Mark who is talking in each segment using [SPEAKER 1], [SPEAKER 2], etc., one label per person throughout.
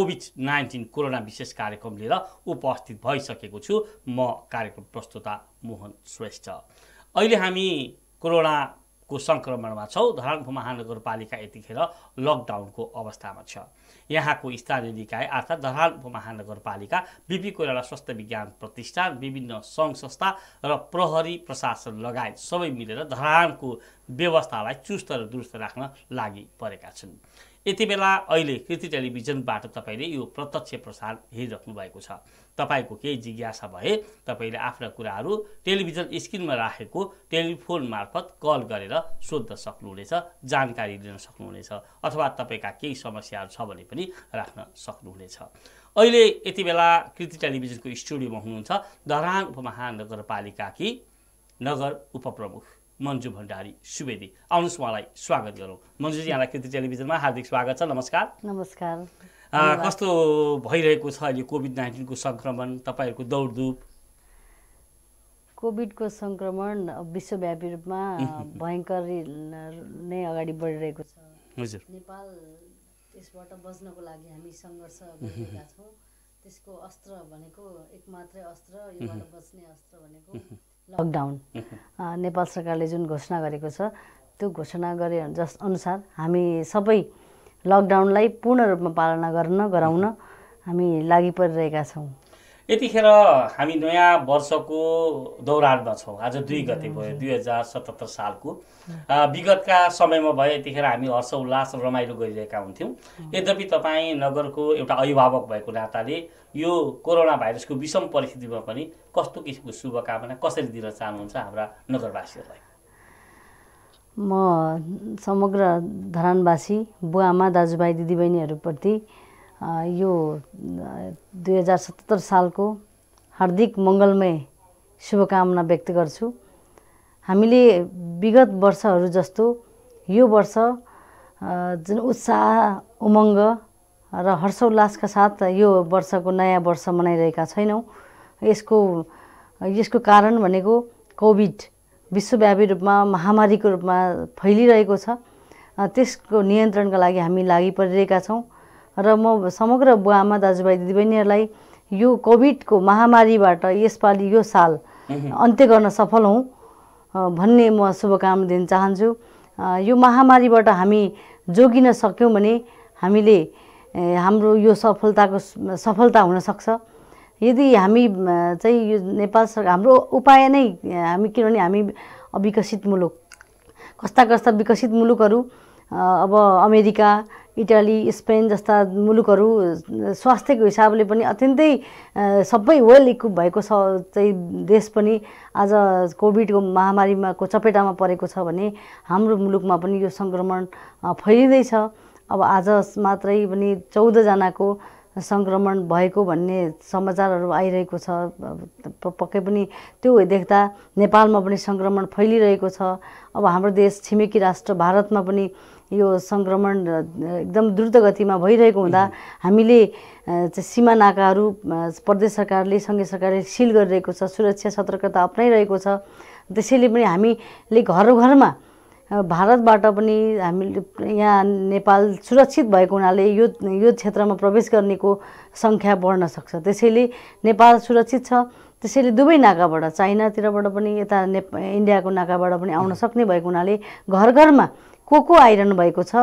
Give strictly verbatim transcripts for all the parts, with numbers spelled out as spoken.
[SPEAKER 1] Covid nineteen corona विशेष कार्यक्रम लिएर उपस्थित भइसकेको छु। म कार्यक्रम प्रस्तुता मोहन श्रेष्ठ। अहिले हामी कोरोनाको सङ्क्रमणमा छौँ। धरानपुर महानगरपालिका यतिखेर लकडाउनको अवस्थामा छ। यहाँको स्थानीय निकाय अर्थात् धरानपुर महानगरपालिका, बिपी कोइराला स्वास्थ्य विज्ञान प्रतिष्ठान, विभिन्न सङ्घ संस्था र प्रहरी प्रशासन लगायत सबै मिलेर धरानको व्यवस्थालाई चुस्त र दुरुस्त राख्न लागि परेका छन्। यति बेला अहिले कृति टेलिभिजनबाट तपाईँले यो प्रत्यक्ष प्रसारण हेरिराख्नु भएको छ। तपाईँको केही जिज्ञासा भए तपाईँले आफ्ना कुराहरू टेलिभिजन स्क्रिनमा राखेको टेलिफोन मार्फत कल गरेर सोध्न सक्नुहुनेछ, जानकारी लिन सक्नुहुनेछ, अथवा तपाईँका केही समस्याहरू छ भने पनि राख्न सक्नुहुनेछ। अहिले यति बेला कृति टेलिभिजनको स्टुडियोमा हुनुहुन्छ धरान महानगरपालिकाकी नगर उपप्रमुख मन्जु भण्डारी सुवेदी। आउनुहोस्, उहाँलाई स्वागत गरौँ। मन्जुजी, यहाँलाई कृति टेलिभिजनमा हार्दिक स्वागत छ। नमस्कार।
[SPEAKER 2] नमस्कार।
[SPEAKER 1] कस्तो भइरहेको छ अहिले कोभिड नाइन्टिनको सङ्क्रमण, तपाईँहरूको दौडधुप?
[SPEAKER 2] कोभिडको सङ्क्रमण विश्वव्यापी रूपमा भयङ्कर नै अगाडि बढिरहेको छ।
[SPEAKER 1] हजुर।
[SPEAKER 2] नेपाल त्यसबाट बच्नको लागि हामी सङ्घर्ष गरिरहेका छौँ। त्यसको अस्त्र भनेको एकमात्रै अस्त्र, योबाट बच्ने अस्त्र भनेको लकडाउन। नेपाल सरकारले जुन घोषणा गरेको छ त्यो घोषणा गरे जस अनुसार हामी सबै लकडाउनलाई पूर्ण रूपमा पालना गर्न गराउन हामी लागि परिरहेका छौँ।
[SPEAKER 1] यतिखेर हामी नयाँ वर्षको दौरानमा छौँ। आज दुई गते भयो दुई हजार सतहत्तर सालको। विगतका समयमा भयो यतिखेर हामी हर्ष उल्लास रमाइलो गरिरहेका हुन्थ्यौँ। यद्यपि तपाईँ नगरको एउटा अभिभावक भएको नाताले यो कोरोना भाइरसको विषम परिस्थितिमा पनि कस्तो किसिमको शुभकामना कसरी दिन चाहनुहुन्छ हाम्रा नगरवासीहरूलाई?
[SPEAKER 2] म समग्र धरानवासी बुवा आमा दाजुभाइ दिदीबहिनीहरूप्रति यो दुई हजार सतहत्तर सालको हार्दिक मङ्गलमय शुभकामना व्यक्त गर्छु। हामीले विगत वर्षहरू जस्तो यो वर्ष जुन उत्साह उमङ्ग र हर्षोल्लासका साथ यो वर्षको नयाँ वर्ष मनाइरहेका छैनौँ। यसको यसको कारण भनेको कोभिड विश्वव्यापी रूपमा महामारीको रूपमा फैलिरहेको छ। त्यसको नियन्त्रणका लागि हामी लागि परिरहेका छौँ र म समग्र बुवा आमा दाजुभाइ दिदीबहिनीहरूलाई यो कोभिडको महामारीबाट यसपालि यो साल अन्त्य गर्न सफल हौँ भन्ने म शुभकामना दिन चाहन्छु। यो महामारीबाट हामी जोगिन सक्यौँ भने हामीले हाम्रो यो सफलताको सफलता हुनसक्छ। यदि हामी चाहिँ यो नेपाल सरकार हाम्रो उपाय नै हामी, किनभने हामी अविकसित मुलुक, कस्ता कस्ता विकसित मुलुकहरू अब अमेरिका, इटाली, स्पेन जस्ता मुलुकहरू स्वास्थ्यको हिसाबले पनि अत्यन्तै सबै वेल इक्विप भएको छ चाहिँ देश पनि आज कोभिडको महामारीमा को चपेटामा परेको छ भने हाम्रो मुलुकमा पनि यो सङ्क्रमण फैलिँदैछ। अब आज मात्रै पनि चौधजनाको सङ्क्रमण भएको भन्ने समाचारहरू आइरहेको छ। पक्कै पनि त्यो देख्दा नेपालमा पनि सङ्क्रमण फैलिरहेको छ। अब हाम्रो देश छिमेकी राष्ट्र भारतमा पनि यो सङ्क्रमण एकदम द्रुत गतिमा भइरहेको हुँदा हामीले सीमा नाकाहरू प्रदेश सरकारले सङ्घीय सरकारले सिल गरिरहेको छ, सुरक्षा सतर्कता अप्नाइरहेको छ। त्यसैले पनि हामीले घर घरमा भारतबाट पनि हामीले यहाँ नेपाल सुरक्षित भएको हुनाले यो यो क्षेत्रमा प्रवेश गर्नेको सङ्ख्या बढ्न सक्छ। त्यसैले नेपाल सुरक्षित छ। त्यसैले दुवै नाकाबाट, चाइनातिरबाट पनि यता ने इन्डियाको नाकाबाट पनि आउन सक्ने भएको हुनाले घर घरमा को को आइरहनु भएको छ,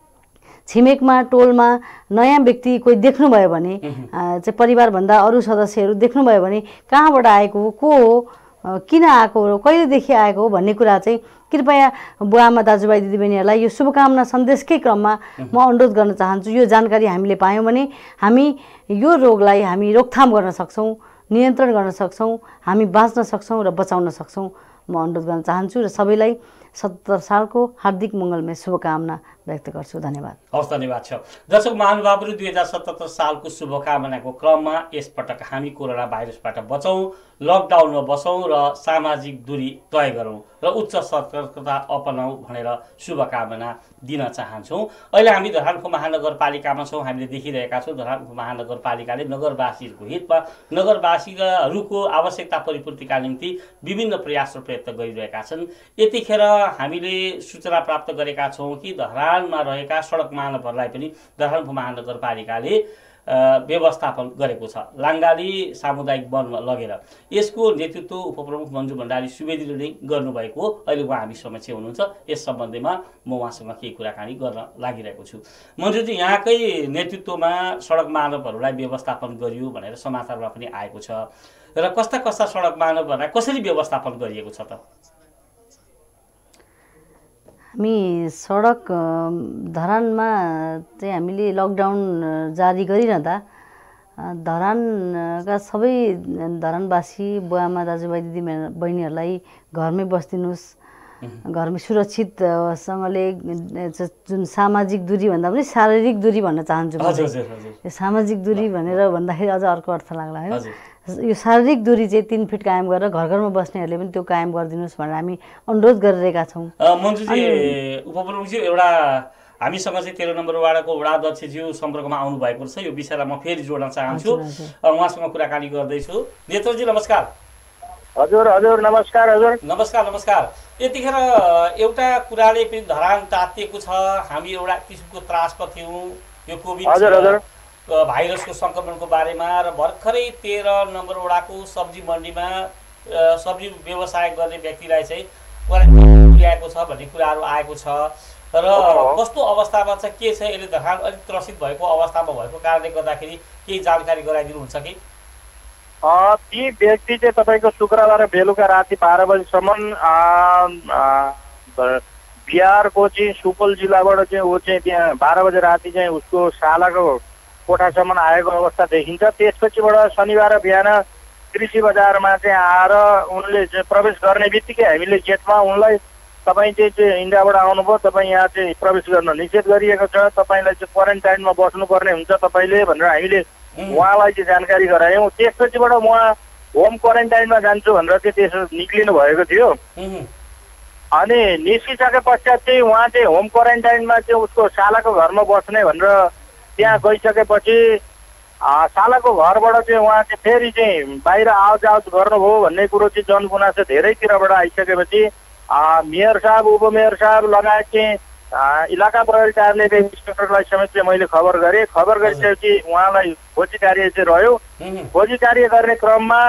[SPEAKER 2] छिमेकमा टोलमा नयाँ व्यक्ति कोही देख्नुभयो भने चाहिँ परिवारभन्दा अरू सदस्यहरू देख्नुभयो भने कहाँबाट आएको हो, को हो, किन आएको हो, कहिलेदेखि आएको हो भन्ने कुरा चाहिँ कृपया बुवा आमा दाजुभाइ दिदीबहिनीहरूलाई यो शुभकामना सन्देशकै क्रममा म अनुरोध गर्न चाहन्छु। यो जानकारी हामीले पायौँ भने हामी यो रोगलाई हामी रोकथाम गर्न सक्छौँ, नियन्त्रण गर्न सक्छौँ, हामी बाँच्न सक्छौँ र बचाउन सक्छौँ म अनुरोध गर्न चाहन्छु र सबैलाई सत्तर सालको हार्दिक मङ्गलमय शुभकामना व्यक्त गर्छु। धन्यवाद।
[SPEAKER 1] हवस्, धन्यवाद छ। दर्शक महानुभावहरू, दुई हजार सतहत्तर सालको शुभकामनाको क्रममा यसपटक हामी कोरोना भाइरसबाट बचौँ, लकडाउनमा बसौँ र सामाजिक दूरी तय गरौँ र उच्च सतर्कता अपनाऊ भनेर शुभकामना दिन चाहन्छौँ। अहिले हामी धरानपुर महानगरपालिकामा छौँ। हामीले देखिरहेका छौँ धरानपुर महानगरपालिकाले नगरवासीहरूको हितमा नगरवासीहरूको आवश्यकता परिपूर्तिका निम्ति विभिन्न प्रयास र प्रयत्न गरिरहेका छन्। यतिखेर हामीले सूचना प्राप्त गरेका छौँ कि धरानमा रहेका सडक मानवहरूलाई पनि धरानपुर महानगरपालिकाले व्यवस्थापन गरेको छ लाङ्गाली सामुदायिक वनमा लगेर। यसको नेतृत्व उपप्रमुख मन्जु भण्डारी सुवेदीले नै गर्नुभएको हो। अहिले उहाँ हामी समक्ष हुनुहुन्छ। यस सम्बन्धमा म उहाँसँग केही कुराकानी गर्न लागिरहेको छु। मन्जुजी, यहाँकै नेतृत्वमा सडक मानवहरूलाई व्यवस्थापन गरियो भनेर समाचारमा पनि आएको छ र कस्ता कस्ता सडक मानवहरूलाई कसरी व्यवस्थापन गरिएको छ त?
[SPEAKER 2] हामी सडक धरानमा चाहिँ हामीले लकडाउन जारी गरिरहँदा धरानका सबै धरानवासी बुवाआमा दाजुभाइ दिदी बहिनीहरूलाई घरमै बस्दिनुहोस्, घरमै सुरक्षितसँगले जुन सामाजिक दूरी भन्दा पनि शारीरिक दूरी भन्न चाहन्छु। यो सामाजिक दूरी भनेर भन्दाखेरि अझ अर्को अर्थ लाग्ला है। यो शारीरिक दूरी चाहिँ तीन फिट कायम गरेर घर घरमा बस्नेहरूले पनि त्यो कायम गरिदिनुहोस् भनेर हामी अनुरोध गरिरहेका छौँ।
[SPEAKER 1] मन्जुजी, उपप्रमुखज्यू, एउटा हामीसँग चाहिँ तेह्र नम्बर वाडाको वडा अध्यक्षज्यू सम्पर्कमा आउनु भएको छ। यो विषयलाई म फेरि जोड्न चाहन्छु, उहाँसँग कुराकानी गर्दैछु। नेत्रजी नमस्कार।
[SPEAKER 3] हजुर हजुर नमस्कार। हजुर
[SPEAKER 1] नमस्कार नमस्कार। यतिखेर एउटा कुराले पनि धरान तातिएको छ। हामी एउटा किसिमको त्रासमा थियौँ यो कोभिड भाइरसको सङ्क्रमणको बारेमा र भर्खरै तेह्र नम्बर वडाको सब्जी मन्डीमा सब्जी व्यवसाय गर्ने व्यक्तिलाई चाहिँ क्वारेन्टाइन ल्याएको छ भन्ने कुराहरू आएको छ र कस्तो अवस्थामा छ, के छ, यसले धरान अलिक त्रसित भएको अवस्थामा भएको कारणले गर्दाखेरि केही जानकारी गराइदिनुहुन्छ कि?
[SPEAKER 3] ती व्यक्ति चाहिँ तपाईँको शुक्रबार बेलुका राति बाह्र बजीसम्म बिहारको चाहिँ सुपौल जिल्लाबाट चाहिँ ऊ चाहिँ त्यहाँ बाह्र बजे राति चाहिँ उसको सालाको कोठासम्म आएको अवस्था देखिन्छ। त्यसपछिबाट शनिबार बिहान कृषि बजारमा चाहिँ आएर उनले चाहिँ प्रवेश गर्ने बित्तिकै हामीले गेटमा उनलाई तपाईँ चाहिँ इन्डियाबाट आउनुभयो, तपाईँ यहाँ चाहिँ प्रवेश गर्न निषेध गरिएको छ, तपाईँलाई चाहिँ क्वारेन्टाइनमा बस्नुपर्ने हुन्छ तपाईँले भनेर हामीले उहाँलाई चाहिँ जानकारी गरायौँ। त्यसपछिबाट उहाँ होम क्वारेन्टाइनमा जान्छु भनेर चाहिँ त्यसो निक्लिनु भएको थियो। अनि निस्किसके पश्चात चाहिँ उहाँ चाहिँ होम क्वारेन्टाइनमा चाहिँ उसको सालाको घरमा बस्ने भनेर त्यहाँ गइसकेपछि सालाको घरबाट चाहिँ उहाँ चाहिँ फेरि चाहिँ बाहिर आवाज आवाज गर्नुभयो भन्ने कुरो चाहिँ जनगुनासो धेरैतिरबाट आइसकेपछि मेयर साहब, उपमेयर साहब लगायत चाहिँ इलाका प्रहरी कार्यालयका इन्सपेक्टरलाई समेत चाहिँ मैले खबर गरेँ। खबर गरिसकेपछि उहाँलाई खोजी कार्य चाहिँ रह्यो। खोजी कार्य गर्ने क्रममा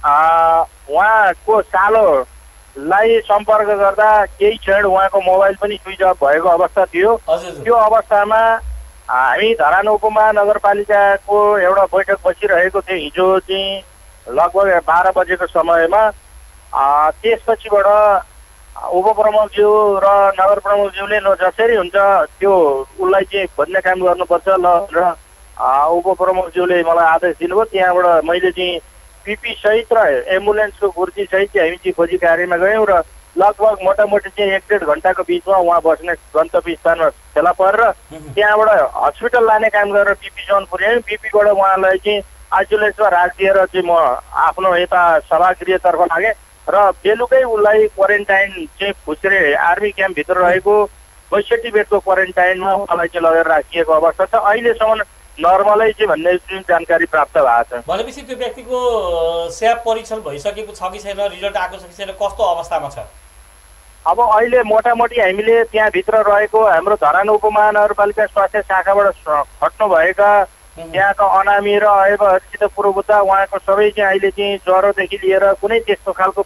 [SPEAKER 3] उहाँको सालोलाई सम्पर्क गर्दा केही क्षण उहाँको मोबाइल पनि स्विच अफ भएको अवस्था थियो। त्यो अवस्थामा हामी धरान उपमहानगरपालिकाको एउटा बैठक बसिरहेको थियो हिजो चाहिँ लगभग बाह्र बजेको समयमा। त्यसपछिबाट उपप्रमुखज्यू र नगर प्रमुखज्यूले ल जसरी हुन्छ त्यो उसलाई चाहिँ खोज्ने काम गर्नुपर्छ ल र उपप्रमुखज्यूले मलाई आदेश दिनुभयो। त्यहाँबाट मैले चाहिँ पिपी सहित र एम्बुलेन्सको कुर्सी सहित चाहिँ हामी चाहिँ खोजी कार्यमा गयौँ र लगभग मोटामोटी चाहिँ एक डेढ घन्टाको बिचमा उहाँ बस्ने गन्तव्य स्थानमा फेला परेर त्यहाँबाट हस्पिटल लाने काम गरेर पिपीसम्म पुर्यायौँ। पिपीबाट उहाँलाई चाहिँ आइसोलेसनमा राखिदिएर चाहिँ म आफ्नो यता सभागृहतर्फ लागेँ र बेलुकै उसलाई क्वारेन्टाइन चाहिँ खुच्रे आर्मी क्याम्पभित्र रहेको बैसठी बेडको क्वारेन्टाइनमा उहाँलाई चाहिँ लगेर राखिएको अवस्था छ। अहिलेसम्म नर्मलै चाहिँ भन्ने जुन जानकारी प्राप्त भएको छ।
[SPEAKER 1] भनेपछि त्यो व्यक्तिको स्याब परीक्षण भइसकेको छ कि छैन, रिजल्ट आएको छ कि छैन, कस्तो अवस्थामा छ?
[SPEAKER 3] अब अहिले मोटामोटी हामीले त्यहाँभित्र रहेको हाम्रो धरान उपमहानगरपालिका स्वास्थ्य शाखाबाट खट्नुभएका त्यहाँका अनामी र अयवहरूसित पूर्व बुझ्दा उहाँको सबै चाहिँ अहिले चाहिँ ज्वरोदेखि लिएर कुनै त्यस्तो खालको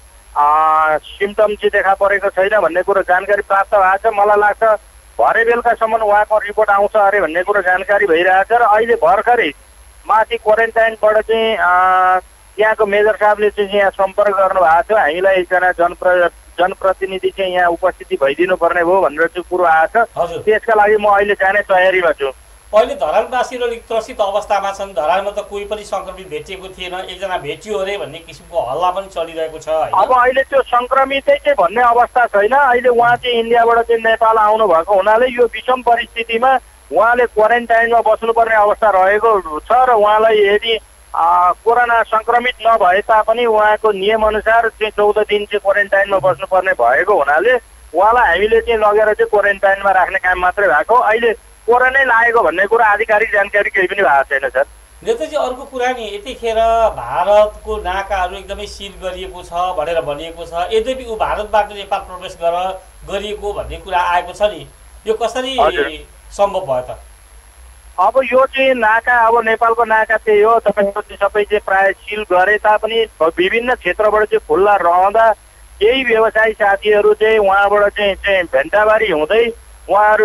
[SPEAKER 3] सिम्टम चाहिँ देखा परेको छैन भन्ने कुरो जानकारी प्राप्त भएको छ। मलाई लाग्छ भरे बेलुकासम्म उहाँको रिपोर्ट आउँछ अरे भन्ने कुरो जानकारी भइरहेको छ। र अहिले भर्खरै माथि क्वारेन्टाइनबाट चाहिँ त्यहाँको मेजर साहबले चाहिँ यहाँ सम्पर्क गर्नुभएको थियो। हामीलाई एकजना जनप्र जनप्रतिनिधि चाहिँ यहाँ उपस्थिति भइदिनु पर्ने भयो भनेर चाहिँ कुरो आएको छ। त्यसका लागि म अहिले जाने तयारीमा छु।
[SPEAKER 1] अहिले धरानवासीहरू अलिक त्रसित अवस्थामा छन्। धरानमा त कोही पनि सङ्क्रमित भेटिएको थिएन, एकजना भेटियो अरे भन्ने किसिमको हल्ला पनि चलिरहेको छ।
[SPEAKER 3] अब अहिले त्यो सङ्क्रमितै चाहिँ भन्ने अवस्था छैन। अहिले उहाँ चाहिँ इन्डियाबाट चाहिँ नेपाल आउनु भएको हुनाले यो विषम परिस्थितिमा उहाँले क्वारेन्टाइनमा बस्नुपर्ने अवस्था रहेको छ र उहाँलाई यदि कोरोना सङ्क्रमित नभए तापनि उहाँको नियमअनुसार चाहिँ चौध दिन चाहिँ क्वारेन्टाइनमा बस्नुपर्ने भएको हुनाले उहाँलाई हामीले चाहिँ लगेर चाहिँ क्वारेन्टाइनमा राख्ने काम मात्रै भएको। अहिले कोरोनै लागेको भन्ने कुरा आधिकारिक जानकारी केही पनि भएको छैन सर।
[SPEAKER 1] नेताजी, अर्को कुरा नि यतिखेर भारतको नाकाहरू एकदमै सिल गरिएको छ भनेर भनिएको छ, यद्यपि ऊ भारतबाट नेपाल प्रवेश गरेर गरिएको भन्ने कुरा आएको छ नि, यो कसरी सम्भव भयो त?
[SPEAKER 3] अब यो चाहिँ नाका अब नेपालको नाका त्यही हो, तपाईँको सबै चाहिँ प्रायः सिल गरे तापनि विभिन्न क्षेत्रबाट चाहिँ खुल्ला रहँदा केही व्यवसायी साथीहरू चाहिँ उहाँबाट चाहिँ चाहिँ भेन्टाबारी हुँदै उहाँहरू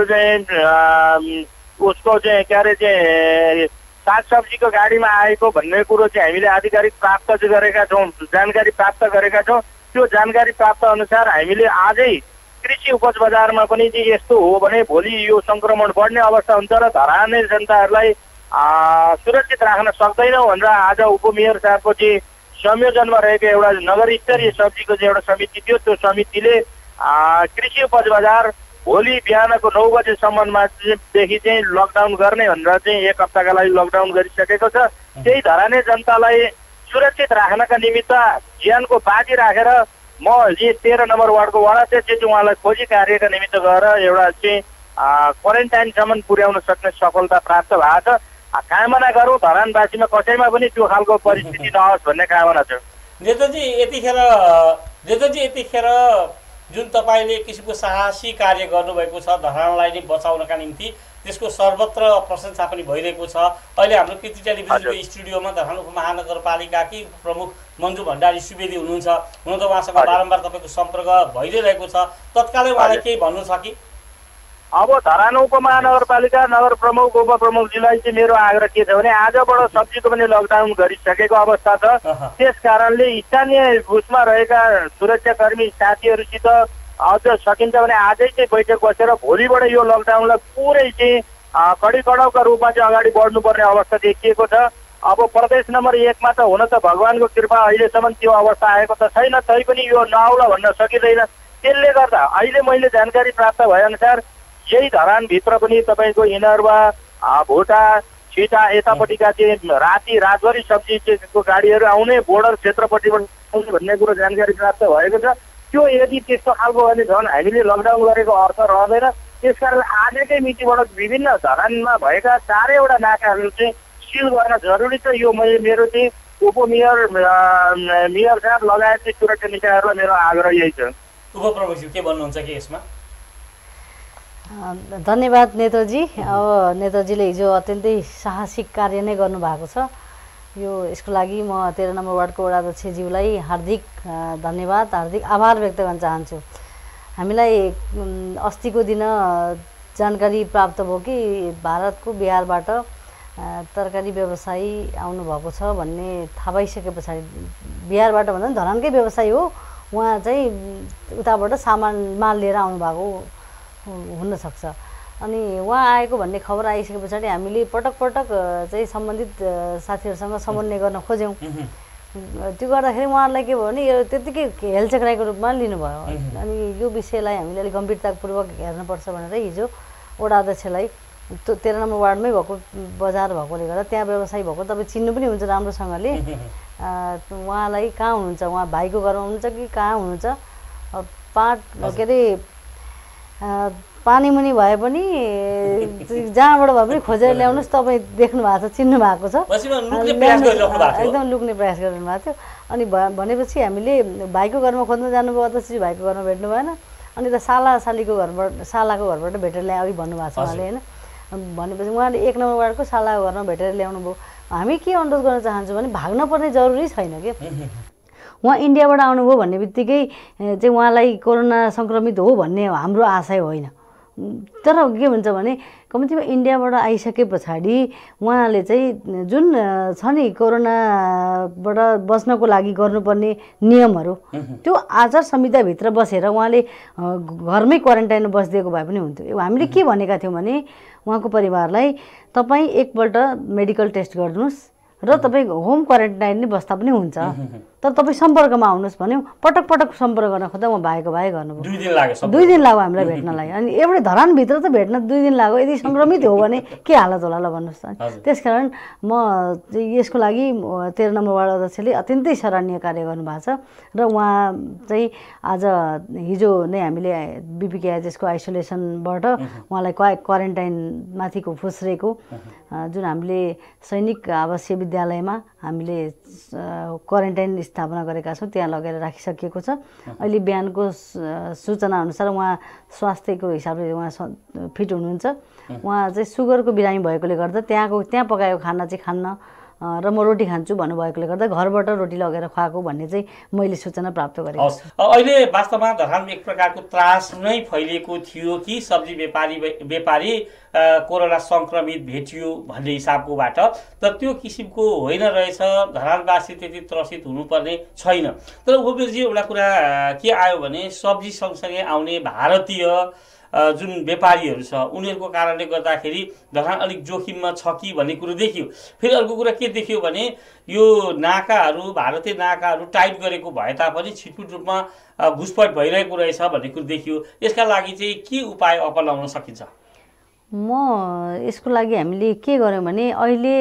[SPEAKER 3] चाहिँ उसको चाहिँ के अरे चाहिँ सागसब्जीको गाडीमा आएको भन्ने कुरो चाहिँ हामीले आधिकारिक प्राप्त चाहिँ गरेका छौँ, जानकारी प्राप्त गरेका छौँ। त्यो जानकारी प्राप्त अनुसार हामीले आजै कृषि उपज बजारमा पनि चाहिँ यस्तो हो भने भोलि यो सङ्क्रमण बढ्ने अवस्था हुन्छ र धराने जनताहरूलाई सुरक्षित राख्न सक्दैनौँ भनेर आज उपमेयर साहबको चाहिँ संयोजनमा रहेको एउटा नगर स्तरीय सब्जीको चाहिँ एउटा समिति थियो। त्यो समितिले कृषि उपज बजार भोलि बिहानको नौ बजेसम्ममा देखि चाहिँ लकडाउन गर्ने भनेर चाहिँ एक हप्ताका लागि लकडाउन गरिसकेको छ। त्यही धराने जनतालाई सुरक्षित राख्नका निमित्त ज्यानको बाजी राखेर म यी तेह्र नम्बर वार्डको वडा अध्यक्ष चाहिँ उहाँलाई खोजी कार्यका निमित्त गएर एउटा चाहिँ क्वारेन्टाइनसम्म पुर्याउन सक्ने सफलता प्राप्त भएको छ। कामना गरौँ धरानवासीमा कसैमा पनि त्यो खालको परिस्थिति नहोस् भन्ने कामना छ।
[SPEAKER 1] नेताजी यतिखेर नेताजी यतिखेर जुन तपाईँले किसिमको साहसी कार्य गर्नुभएको छ धरानलाई नै बचाउनका निम्ति, त्यसको सर्वत्र प्रशंसा पनि भइरहेको छ। अहिले हाम्रो कृति टेलिभिजनको स्टुडियोमा धरान उपमहानगरपालिकाकी प्रमुख मन्जु भण्डारी सुवेदी हुनुहुन्छ। हुन त उहाँसँग बारम्बार तपाईँको सम्पर्क भइरहेको छ, तत्कालै उहाँलाई केही भन्नु छ कि?
[SPEAKER 3] अब धरान उपमहानगरपालिका नगर प्रमुख उपप्रमुखजीलाई चाहिँ मेरो आग्रह के छ भने आजबाट सब्जीको पनि लकडाउन गरिसकेको अवस्था छ। त्यस कारणले स्थानीय उसमा रहेका सुरक्षाकर्मी साथीहरूसित अझ सकिन्छ भने आजै चाहिँ बैठक बसेर भोलिबाट यो लकडाउनलाई पुरै चाहिँ कडी कडाउका रूपमा चाहिँ अगाडि बढ्नुपर्ने अवस्था देखिएको छ। अब प्रदेश नम्बर एकमा त हुन त भगवानको कृपा अहिलेसम्म त्यो अवस्था आएको त छैन, तैपनि यो नआउला भन्न सकिँदैन। त्यसले गर्दा अहिले मैले जानकारी प्राप्त भएअनुसार यही धरानभित्र पनि तपाईँको इनरवा भोटा छिटा यतापट्टिका चाहिँ राति रातभरि सब्जीको गाडीहरू आउने बोर्डर क्षेत्रपट्टिबाट आउने भन्ने कुरो जानकारी प्राप्त भएको छ। त्यो यदि त्यस्तो खालको भने झन् हामीले लकडाउन गरेको अर्थ रहँदैन। त्यसकारण आजकै मितिबाट विभिन्न धरानमा भएका चारैवटा नाकाहरू चाहिँ सिल गर्न जरुरी छ। यो मैले मेरो चाहिँ उपमेयर मेयर साहब लगायत चाहिँ सुरक्षा निकायहरूलाई मेरो आग्रह यही छ।
[SPEAKER 1] उपप्रमुखजी के भन्नुहुन्छ कि यसमा?
[SPEAKER 2] धन्यवाद नेताजी। अब नेताजीले हिजो अत्यन्तै साहसिक कार्य नै गर्नुभएको छ। यो यसको लागि म तेह्र नम्बर वार्डको वडा अध्यक्षज्यूलाई हार्दिक धन्यवाद, हार्दिक आभार व्यक्त गर्न चाहन्छु। हामीलाई अस्तिको दिन जानकारी प्राप्त भयो कि भारतको बिहारबाट तरकारी व्यवसायी आउनुभएको छ भन्ने थाहा भइसके पछाडि, बिहारबाट भन्दा पनि धरानकै व्यवसायी हो, उहाँ चाहिँ उताबाट सामान माल लिएर आउनुभएको हुनसक्छ। अनि उहाँ आएको भन्ने खबर आइसके पछाडि हामीले पटक पटक चाहिँ सम्बन्धित साथीहरूसँग समन्वय गर्न खोज्यौँ। त्यो गर्दाखेरि उहाँहरूलाई के भयो भने यो त्यत्तिकै हेलचक्राइको रूपमा लिनुभयो। अनि यो विषयलाई हामीले अलिक गम्भीरतापूर्वक हेर्नुपर्छ भनेर हिजो वडा अध्यक्षलाई तेह्र नम्बर वार्डमै भएको बजार भएकोले गर्दा त्यहाँ व्यवसायी भएको तपाईँ चिन्नु पनि हुन्छ राम्रोसँगले, उहाँलाई कहाँ हुनुहुन्छ, उहाँ भाइको घरमा हुनुहुन्छ कि कहाँ हुनुहुन्छ, पाँच के अरे पानी मुनि भए पनि जहाँबाट भए पनि खोजेर ल्याउनुहोस्, तपाईँ देख्नु भएको छ, चिन्नु भएको छ, एकदम लुक्ने प्रयास गरिरहनु भएको थियो। अनि भनेपछि हामीले भाइको घरमा खोज्न जानुभयो, अध्यक्षजी भाइको घरमा भेट्नु भएन, अनि त साला सालीको घरबाट सालाको घरबाट भेटेर ल्याए अघि भन्नुभएको छ उहाँले होइन। भनेपछि उहाँले एक नम्बर वार्डको सालाको घरमा भेटेर ल्याउनु भयो। हामी के अनुरोध गर्न चाहन्छौँ भने भाग्न पर्ने जरुरी छैन कि। उहाँ इन्डियाबाट आउनुभयो भन्ने बित्तिकै चाहिँ उहाँलाई कोरोना सङ्क्रमित हो भन्ने हाम्रो आशय होइन। तर के भन्छ भने कम्तीमा इन्डियाबाट आइसके पछाडि उहाँले चाहिँ जुन छ नि कोरोनाबाट बस्नको लागि गर्नुपर्ने नियमहरू, त्यो आचार संहिताभित्र बसेर उहाँले घरमै क्वारेन्टाइनमा बसिदिएको भए पनि हुन्थ्यो। हामीले के भनेका थियौँ भने उहाँको परिवारलाई तपाईँ एकपल्ट मेडिकल टेस्ट गरिदिनुहोस् र तपाईँ होम क्वारेन्टाइन नै बस्दा पनि हुन्छ, तर तपाईँ सम्पर्कमा आउनुहोस् भन्यौँ। पटक पटक सम्पर्क गर्न खोज्दा उहाँ भाइको भाइ गर्नुभयो।
[SPEAKER 1] दुई दिन लाग्यो
[SPEAKER 2] दुई दिन लाग्यो हामीलाई भेट्नलाई। अनि एउटै धरानभित्र त भेट्न दुई दिन लाग्यो, यदि सङ्क्रमित हो भने के हालत होला ल भन्नुहोस् त। त्यसकारण म यसको लागि तेह्र नम्बर वार्ड अध्यक्षले अत्यन्तै सराहनीय कार्य गर्नुभएको छ र उहाँ चाहिँ आज हिजो नै हामीले बिपिकेआइएचएसको आइसोलेसनबाट उहाँलाई क्वा क्वारेन्टाइन माथिको फुस्रेको जुन हामीले सैनिक आवासीय विद्यालयमा हामीले क्वारेन्टाइन स्थापना गरेका छौँ त्यहाँ लगेर राखिसकिएको छ। अहिले बिहानको सूचना अनुसार उहाँ स्वास्थ्यको हिसाबले उहाँ फिट हुनुहुन्छ उहाँ चाहिँ सुगरको बिरामी भएकोले गर्दा त्यहाँको त्यहाँ पकाएको खाना चाहिँ खान्न र म रोटी खान्छु भन्नुभएकोले गर्दा घरबाट रोटी लगेर खुवाएको भन्ने चाहिँ मैले सूचना प्राप्त गरेँ।
[SPEAKER 1] अहिले वास्तवमा धरानमा एक प्रकारको त्रास नै फैलिएको थियो कि सब्जी व्यापारी व्यापारी कोरोना सङ्क्रमित भेटियो भन्ने हिसाबकोबाट, तर त्यो किसिमको होइन रहेछ। धरानवासी त्यति त्रसित हुनुपर्ने छैन। तर उपजी एउटा कुरा के आयो भने सब्जी सँगसँगै आउने भारतीय जुन व्यापारीहरू छ उनीहरूको कारणले गर्दाखेरि धरान अलिक जोखिममा छ कि भन्ने कुरो देखियो। फेरि अर्को कुरा के देखियो भने यो नाकाहरू भारतीय नाकाहरू टाइट गरेको भए तापनि छिटफुट रूपमा घुसपैठ भइरहेको रहेछ भन्ने कुरो देखियो। यसका लागि चाहिँ के उपाय अपनाउन सकिन्छ?
[SPEAKER 2] म यसको लागि हामीले के गर्यौँ भने अहिले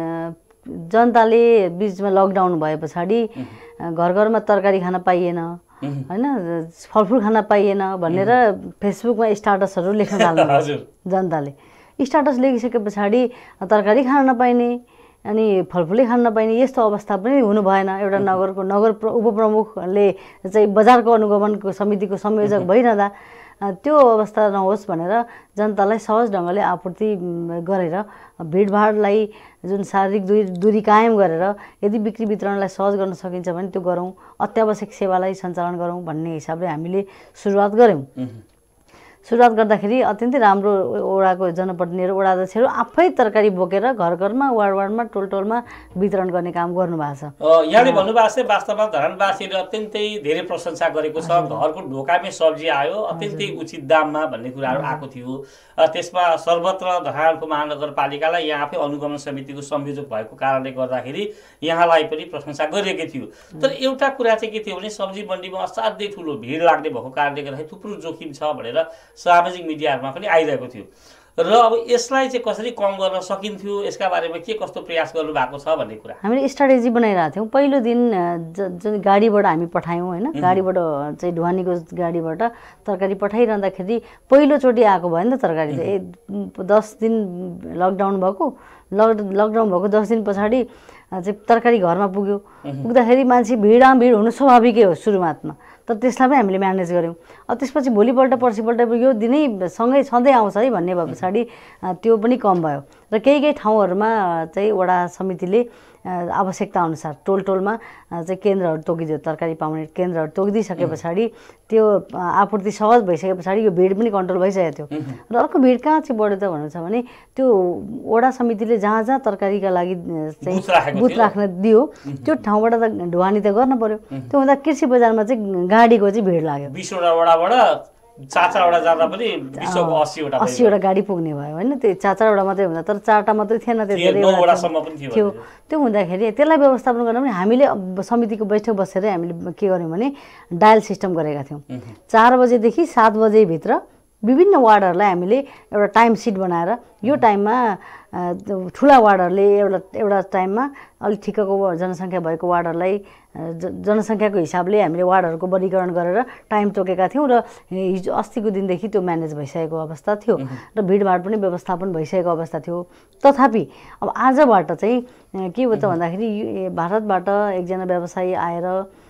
[SPEAKER 2] जनताले बिचमा लकडाउन भए पछाडि घर घरमा तरकारी खान पाइएन होइन, फलफुल खान पाइएन भनेर फेसबुकमा स्टाटसहरू लेख्न थाल्नु। जनताले स्टाटस लेखिसके पछाडि तरकारी खान नपाइने अनि फलफुलै खान नपाइने यस्तो अवस्था पनि हुनु भएन। एउटा नगरको नगर उपप्रमुखले चाहिँ बजारको अनुगमनको समितिको संयोजक भइरहँदा त्यो अवस्था नहोस् भनेर जनतालाई सहज ढङ्गले आपूर्ति गरेर भिडभाडलाई जुन शारीरिक दूरी दूरी कायम गरेर यदि बिक्री वितरणलाई सहज गर्न सकिन्छ भने त्यो गरौँ, अत्यावश्यक सेवालाई सञ्चालन गरौँ भन्ने हिसाबले हामीले सुरुवात गऱ्यौँ। सुरुवात गर्दाखेरि अत्यन्तै राम्रो वडाको जनप्रतिनिधिहरू वडा अध्यक्षहरू आफै तरकारी बोकेर घर घरमा वार्ड वार्डमा टोल टोलमा वितरण गर्ने काम गर्नुभएको छ।
[SPEAKER 1] यहाँले भन्नुभएको छ वास्तवमा धरानवासीले अत्यन्तै धेरै प्रशंसा गरेको छ। घरको ढोकामै सब्जी आयो अत्यन्तै उचित दाममा भन्ने कुराहरू आएको थियो। त्यसमा सर्वत्र धरानको महानगरपालिकालाई यहाँ आफै अनुगमन समितिको संयोजक भएको कारणले गर्दाखेरि यहाँलाई पनि प्रशंसा गरिएको थियो। तर एउटा कुरा चाहिँ के थियो भने सब्जी मन्डीमा असाध्यै ठुलो भिड लाग्ने भएको कारणले गर्दाखेरि थुप्रो जोखिम छ भनेर सामाजिक मिडियाहरूमा पनि आइरहेको थियो। र अब यसलाई चाहिँ कसरी कम गर्न सकिन्थ्यो, यसका बारेमा के कस्तो प्रयास गर्नु भएको छ भन्ने कुरा
[SPEAKER 2] हामीले स्ट्राटेजी बनाइरहेको थियौँ। पहिलो दिन जुन गाडीबाट हामी पठायौँ होइन, गाडीबाट चाहिँ ढुवानीको गाडीबाट तरकारी पठाइरहँदाखेरि पहिलोचोटि आएको भयो नि त तरकारी चाहिँ दस दिन लकडाउन भएको लक लकडाउन भएको दस दिन पछाडि चाहिँ तरकारी घरमा पुग्यो। पुग्दाखेरि मान्छे भिडा भिड हुनु स्वाभाविकै हो सुरुमातमा, तर त्यसलाई पनि हामीले म्यानेज गऱ्यौँ। अब त्यसपछि भोलिपल्ट पर्सिपल्ट यो दिनै सँगै सधैँ आउँछ है भन्ने भए पछाडि त्यो पनि कम भयो र केही केही ठाउँहरूमा चाहिँ वडा समितिले आवश्यकता अनुसार टोल टोलमा चाहिँ केन्द्रहरू तोकिदियो, तरकारी पाउने केन्द्रहरू तोकिदिइसके पछाडि त्यो आपूर्ति सहज भइसके पछाडि यो भिड पनि कन्ट्रोल भइसकेको थियो। र अर्को भिड कहाँ चाहिँ बढ्यो त भन्नु छ भने त्यो वडा समितिले जहाँ जहाँ तरकारीका लागि चाहिँ बुथ राख्न दियो त्यो ठाउँबाट त ढुवानी त गर्न पर्यो। त्यो हुँदा कृषि बजारमा चाहिँ गाडीको चाहिँ भिड लाग्यो।
[SPEAKER 1] बिसवटा वडाबाट चारवटा जाँदा पनि विश्वको अस्सीवटा
[SPEAKER 2] अस्सीवटा गाडी पुग्ने भयो होइन। त्यो चारवटा मात्रै हुँदा तर चारवटा मात्रै थिएन, त्यो धेरै थियो। त्यो हुँदाखेरि त्यसलाई व्यवस्थापन गर्न पनि हामीले समितिको बैठक बसेर हामीले के गर्यौँ भने डायल सिस्टम गरेका थियौँ। चार बजेदेखि सात बजेभित्र विभिन्न वार्डहरूलाई हामीले एउटा टाइम सिट बनाएर यो टाइममा ठुला वार्डहरूले एउटा एउटा टाइममा अलिक ठिक्कको जनसङ्ख्या भएको वार्डहरूलाई जनसङ्ख्याको हिसाबले हामीले वार्डहरूको वर्गीकरण गरेर टाइम तोकेका थियौँ र हिजो अस्तिको दिनदेखि त्यो म्यानेज भइसकेको अवस्था थियो र भिडभाड पनि व्यवस्थापन भइसकेको अवस्था थियो। तथापि अब आजबाट चाहिँ के हो त भन्दाखेरि भारतबाट एकजना व्यवसायी आएर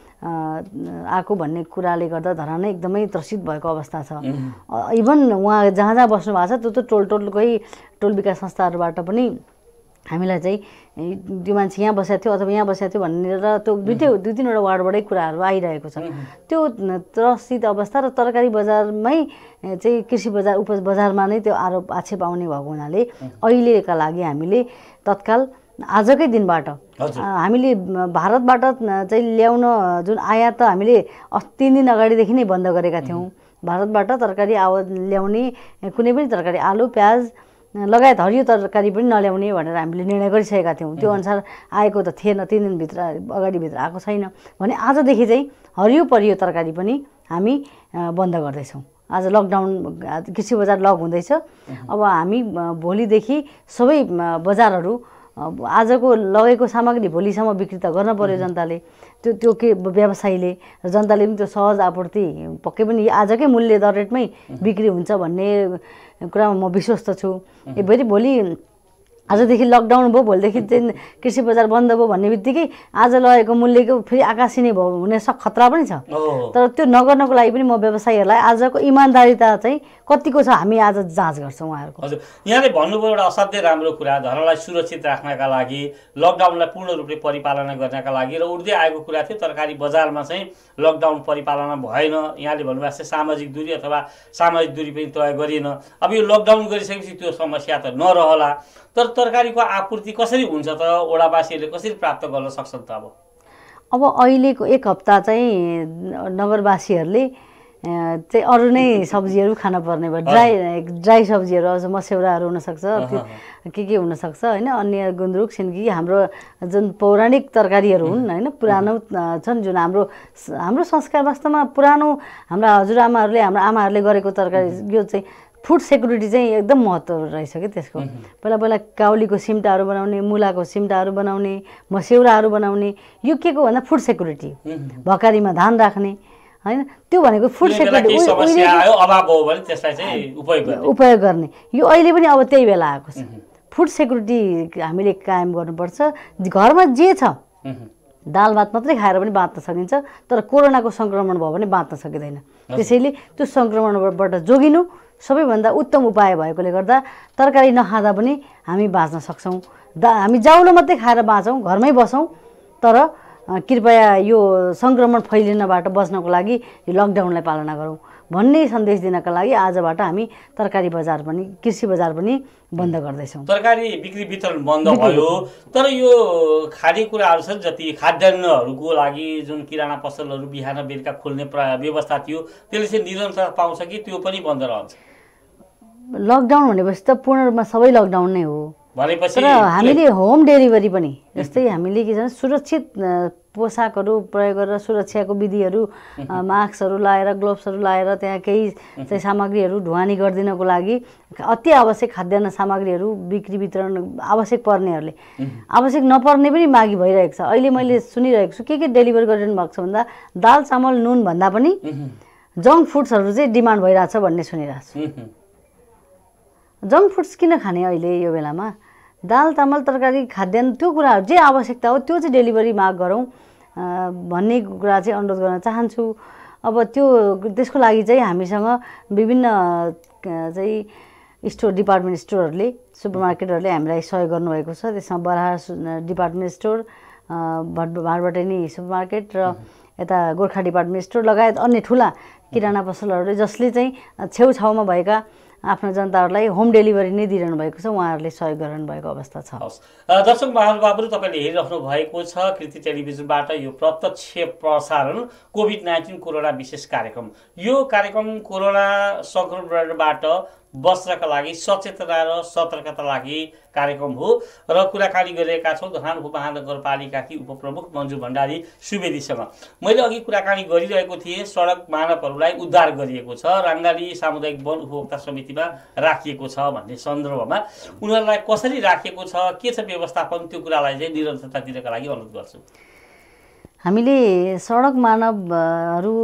[SPEAKER 2] आएको भन्ने कुराले गर्दा धरान एकदमै त्रसित भएको अवस्था छ। इभन उहाँ जहाँ जहाँ बस्नु भएको छ त्यो त टोल टोलकै टोल विकास संस्थाहरूबाट पनि हामीलाई चाहिँ त्यो मान्छे यहाँ बसेको थियो अथवा यहाँ बसेको थियो भनेर त्यो दुइटै दुई तिनवटा वार्डबाटै कुराहरू आइरहेको छ। त्यो त्रसित अवस्था र तरकारी बजारमै चाहिँ कृषि बजार उप बजारमा नै त्यो आरोप आक्षेप आउने भएको हुनाले अहिलेका लागि हामीले तत्काल आजकै दिनबाट हामीले भारतबाट चाहिँ ल्याउन जुन आयात त हामीले तिन दिन अगाडिदेखि नै बन्द गरेका थियौँ। भारतबाट तरकारी आव ल्याउने कुनै पनि तरकारी आलु प्याज लगायत हरियो तरकारी पनि नल्याउने भनेर हामीले निर्णय गरिसकेका थियौँ। त्यो अनुसार आएको त थिएन, तिन दिनभित्र अगाडिभित्र आएको छैन भने आजदेखि चाहिँ हरियो परियो तरकारी पनि हामी बन्द गर्दैछौँ। आज लकडाउन कृषि बजार लक हुँदैछ। अब हामी भोलिदेखि सबै बजारहरू आजको लगेको सामग्री भोलिसम्म बिक्री त गर्न पर्यो जनताले, त्यो त्यो के व्यवसायीले र जनताले पनि त्यो सहज आपूर्ति पक्कै पनि आजकै मूल्य दर रेटमै बिक्री हुन्छ भन्ने कुरामा म विश्वस्त छु। फेरि भोलि आजदेखि लकडाउन भयो भोलिदेखि चाहिँ कृषि बजार बन्द भयो भन्ने बित्तिकै आज लगेको मूल्यको फेरि आकाशिनी भयो हुने सक खतरा पनि छ। तर त्यो नगर्नको लागि पनि म व्यवसायीहरूलाई आजको इमान्दारिता चाहिँ कतिको छ हामी आज जाँच गर्छौँ उहाँहरूको।
[SPEAKER 1] हजुर, यहाँले भन्नुभयो एउटा असाध्यै राम्रो कुरा, धरालाई सुरक्षित राख्नका लागि, लकडाउनलाई पूर्ण रूपले परिपालना गर्नका लागि र उड्दै आएको कुरा थियो तरकारी बजारमा चाहिँ लकडाउन परिपालना भएन। यहाँले भन्नुभएको छ सामाजिक दूरी अथवा सामाजिक दूरी पनि तय गरिएन। अब यो लकडाउन गरिसकेपछि त्यो समस्या त नरहला, तर तरकारीको आपूर्ति कसरी हुन्छ त? ओडावासीहरूले कसरी प्राप्त गर्न सक्छन् त? अब
[SPEAKER 2] अब अहिलेको एक हप्ता चाहिँ नगरवासीहरूले चाहिँ अरू नै सब्जीहरू खान पर्ने भयो। ड्राई ड्राई सब्जीहरू अझ मस्यौराहरू हुनसक्छ, के के हुनसक्छ होइन, अन्य गुन्द्रुक सिन्की हाम्रो जुन पौराणिक तरकारीहरू हुन् होइन, पुरानो छन् जुन हाम्रो हाम्रो संस्कार वास्तवमा पुरानो हाम्रा हजुरआमाहरूले हाम्रो आमाहरूले गरेको तरकारी यो चाहिँ फुड सेक्युरिटी चाहिँ एकदम महत्त्व रहेछ कि त्यसको। पहिला पहिला काउलीको सिम्टाहरू बनाउने, मुलाको सिम्टाहरू बनाउने, मस्यौराहरू बनाउने, यो के को भन्दा फुड सेक्युरिटी, भकारीमा धान राख्ने होइन, त्यो भनेको फुड सेक्युरिटी उपयोग गर्ने। यो अहिले पनि अब त्यही बेला आएको छ। फुड सेक्युरिटी हामीले कायम गर्नुपर्छ। घरमा जे छ दाल भात मात्रै खाएर पनि बाँच्न सकिन्छ, तर कोरोनाको सङ्क्रमण भयो भने बाँच्न सकिँदैन। त्यसैले त्यो सङ्क्रमणबाट जोगिनु सबैभन्दा उत्तम उपाय भएकोले गर्दा तरकारी नखाँदा पनि हामी बाँच्न सक्छौँ। दा हामी जाउलो मात्रै खाएर बाँचौँ, घरमै बसौँ, तर कृपया यो सङ्क्रमण फैलिनबाट बच्नको लागि यो लकडाउनलाई पालना गरौँ भन्ने सन्देश दिनका लागि आजबाट हामी तरकारी बजार पनि कृषि बजार पनि बन्द गर्दैछौँ।
[SPEAKER 1] तरकारी बिक्री वितरण बन्द भयो, तर यो खानेकुराहरू छन् जति खाद्यान्नहरूको लागि जुन किराना पसलहरू बिहान बेलुका खोल्ने व्यवस्था थियो त्यसले चाहिँ निरन्तर पाउँछ कि त्यो पनि बन्द रहन्छ?
[SPEAKER 2] लकडाउन भनेपछि त पूर्ण रूपमा सबै लकडाउन नै हो
[SPEAKER 1] भनेपछि
[SPEAKER 2] तर हामीले होम डेलिभरी पनि जस्तै हामीले के छ सुरक्षित पोसाकहरू प्रयोग गरेर सुरक्षाको विधिहरू मास्कहरू लाएर ग्लोभ्सहरू लाएर त्यहाँ केही चाहिँ सामग्रीहरू ढुवानी गरिदिनको लागि अति आवश्यक खाद्यान्न सामग्रीहरू बिक्री वितरण आवश्यक पर्नेहरूले आवश्यक नपर्ने पनि मागी भइरहेको छ। अहिले मैले सुनिरहेको छु के के डेलिभर गरिरहनु भएको छ भन्दा दाल चामल नुन भन्दा पनि जङ्क फुड्सहरू चाहिँ डिमान्ड भइरहेछ भन्ने सुनिरहेको छु। जङ्क फुड्स किन खाने अहिले यो बेलामा? दाल चामल तरकारी खाद्यान्न त्यो कुराहरू जे आवश्यकता हो त्यो चाहिँ डेलिभरी माग गरौँ भन्ने कुरा चाहिँ अनुरोध गर्न चाहन्छु। अब त्यो त्यसको लागि चाहिँ हामीसँग विभिन्न चाहिँ स्टोर डिपार्टमेन्ट स्टोरहरूले सुपरमार्केटहरूले हामीलाई सहयोग गर्नुभएको छ। त्यसमा Baraha department store, Bhatbhateni supermarket र यता गोर्खा डिपार्टमेन्ट स्टोर लगायत अन्य ठुला किराना पसलहरूले जसले चाहिँ छेउछाउमा भएका आफ्नो जनताहरूलाई होम डेलिभरी नै दिइरहनु भएको छ, उहाँहरूले सहयोग गरिरहनु भएको अवस्था छ।
[SPEAKER 1] दर्शक महानुभावहरू तपाईँले हेरिराख्नु भएको छ कृति टेलिभिजनबाट यो प्रत्यक्ष प्रसारण कोभिड नाइन्टिन कोरोना विशेष कार्यक्रम। यो कार्यक्रम कोरोना सङ्क्रमणबाट बच्नका लागि सचेतना र सतर्कता लागि कार्यक्रम हो र कुराकानी गरिरहेका छौँ धरान उपमहानगरपालिकाकी उपप्रमुख मन्जु भण्डारी सुवेदीसँग। मैले अघि कुराकानी गरिरहेको थिएँ सडक मानवहरूलाई उद्धार गरिएको छ, राङ्गाली सामुदायिक वन उपभोक्ता समितिमा राखिएको छ भन्ने सन्दर्भमा उनीहरूलाई कसरी राखिएको छ, के छ व्यवस्थापन, त्यो कुरालाई चाहिँ निरन्तरता दिनका लागि अनुरोध गर्छु।
[SPEAKER 2] हामीले सडक मानवहरू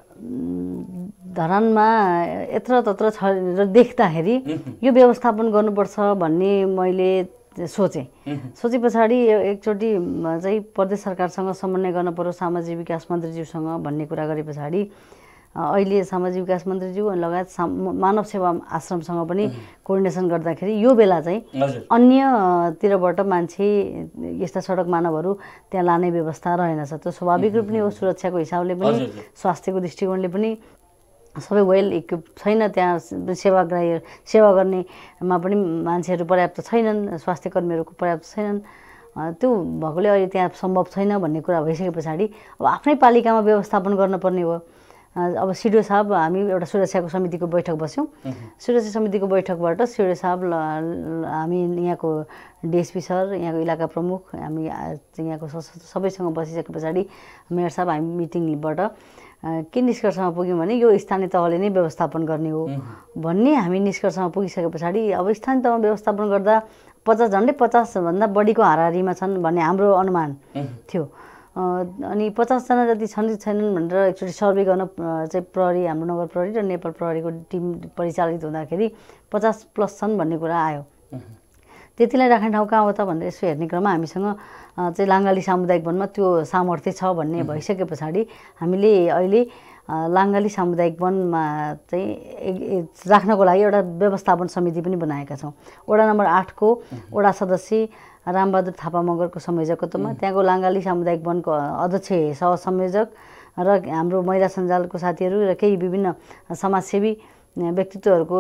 [SPEAKER 2] धरानमा यत्र तत्र छ र देख्दाखेरि यो व्यवस्थापन गर्नुपर्छ भन्ने मैले सोचेँ। सोचे पछाडि एकचोटि चाहिँ प्रदेश सरकारसँग समन्वय गर्न पर्यो सामाजिक विकास मन्त्रीज्यूसँग भन्ने कुरा गरे पछाडि अहिले सामाजिक विकास मन्त्रीज्यू लगायत मानव सेवा आश्रमसँग पनि कोर्डिनेसन गर्दाखेरि यो बेला चाहिँ अन्यतिरबाट मान्छे यस्ता सडक मानवहरू त्यहाँ लाने व्यवस्था रहेनछ। त्यो स्वाभाविक रूपले हो, सुरक्षाको हिसाबले पनि स्वास्थ्यको दृष्टिकोणले पनि सबै वेल इक्विप छैन, त्यहाँ सेवाग्राही सेवा गर्नेमा पनि मान्छेहरू पर्याप्त छैनन्, स्वास्थ्य कर्मीहरूको पर्याप्त छैनन्। त्यो भएकोले अहिले त्यहाँ सम्भव छैन भन्ने कुरा भइसके पछाडि अब आफ्नै पालिकामा व्यवस्थापन गर्नुपर्ने हो। अब सिडिओ साहब हामी एउटा सुरक्षाको समितिको बैठक बस्यौँ। सुरक्षा समितिको बैठकबाट सिडिओ साहब हामी यहाँको डिएसपी सर, यहाँको इलाका प्रमुख, हामी यहाँको सबैसँग बसिसके पछाडि मेयर साहब हामी मिटिङबाट के निष्कर्षमा पुग्यौँ भने यो स्थानीय तहले नै व्यवस्थापन गर्ने हो भन्ने हामी निष्कर्षमा पुगिसके पछाडि अब स्थानीय तहमा व्यवस्थापन गर्दा पचास झन्डै पचासभन्दा बढीको हाराहारीमा छन् भन्ने हाम्रो अनुमान थियो। अनि पचासजना जति छन् कि छैनन् भनेर एकचोटि सर्वे गर्न चाहिँ प्रहरी हाम्रो नगर प्रहरी र नेपाल प्रहरीको टिम परिचालित हुँदाखेरि पचास प्लस छन् भन्ने कुरा आयो। त्यतिलाई राख्ने ठाउँ कहाँ हो त भनेर यसो हेर्ने क्रममा हामीसँग चाहिँ लाङ्गाली सामुदायिक वनमा त्यो सामर्थ्य छ भन्ने भइसके पछाडि हामीले अहिले लाङ्गाली सामुदायिक वनमा चाहिँ राख्नको लागि एउटा व्यवस्थापन समिति पनि बनाएका छौँ। वडा नम्बर आठको वडा सदस्य रामबहादुर थापा मगरको संयोजकत्वमा त्यहाँको लाङ्गाली सामुदायिक वनको अध्यक्ष सहसंयोजक र हाम्रो महिला सञ्जालको साथीहरू र केही विभिन्न समाजसेवी व्यक्तित्वहरूको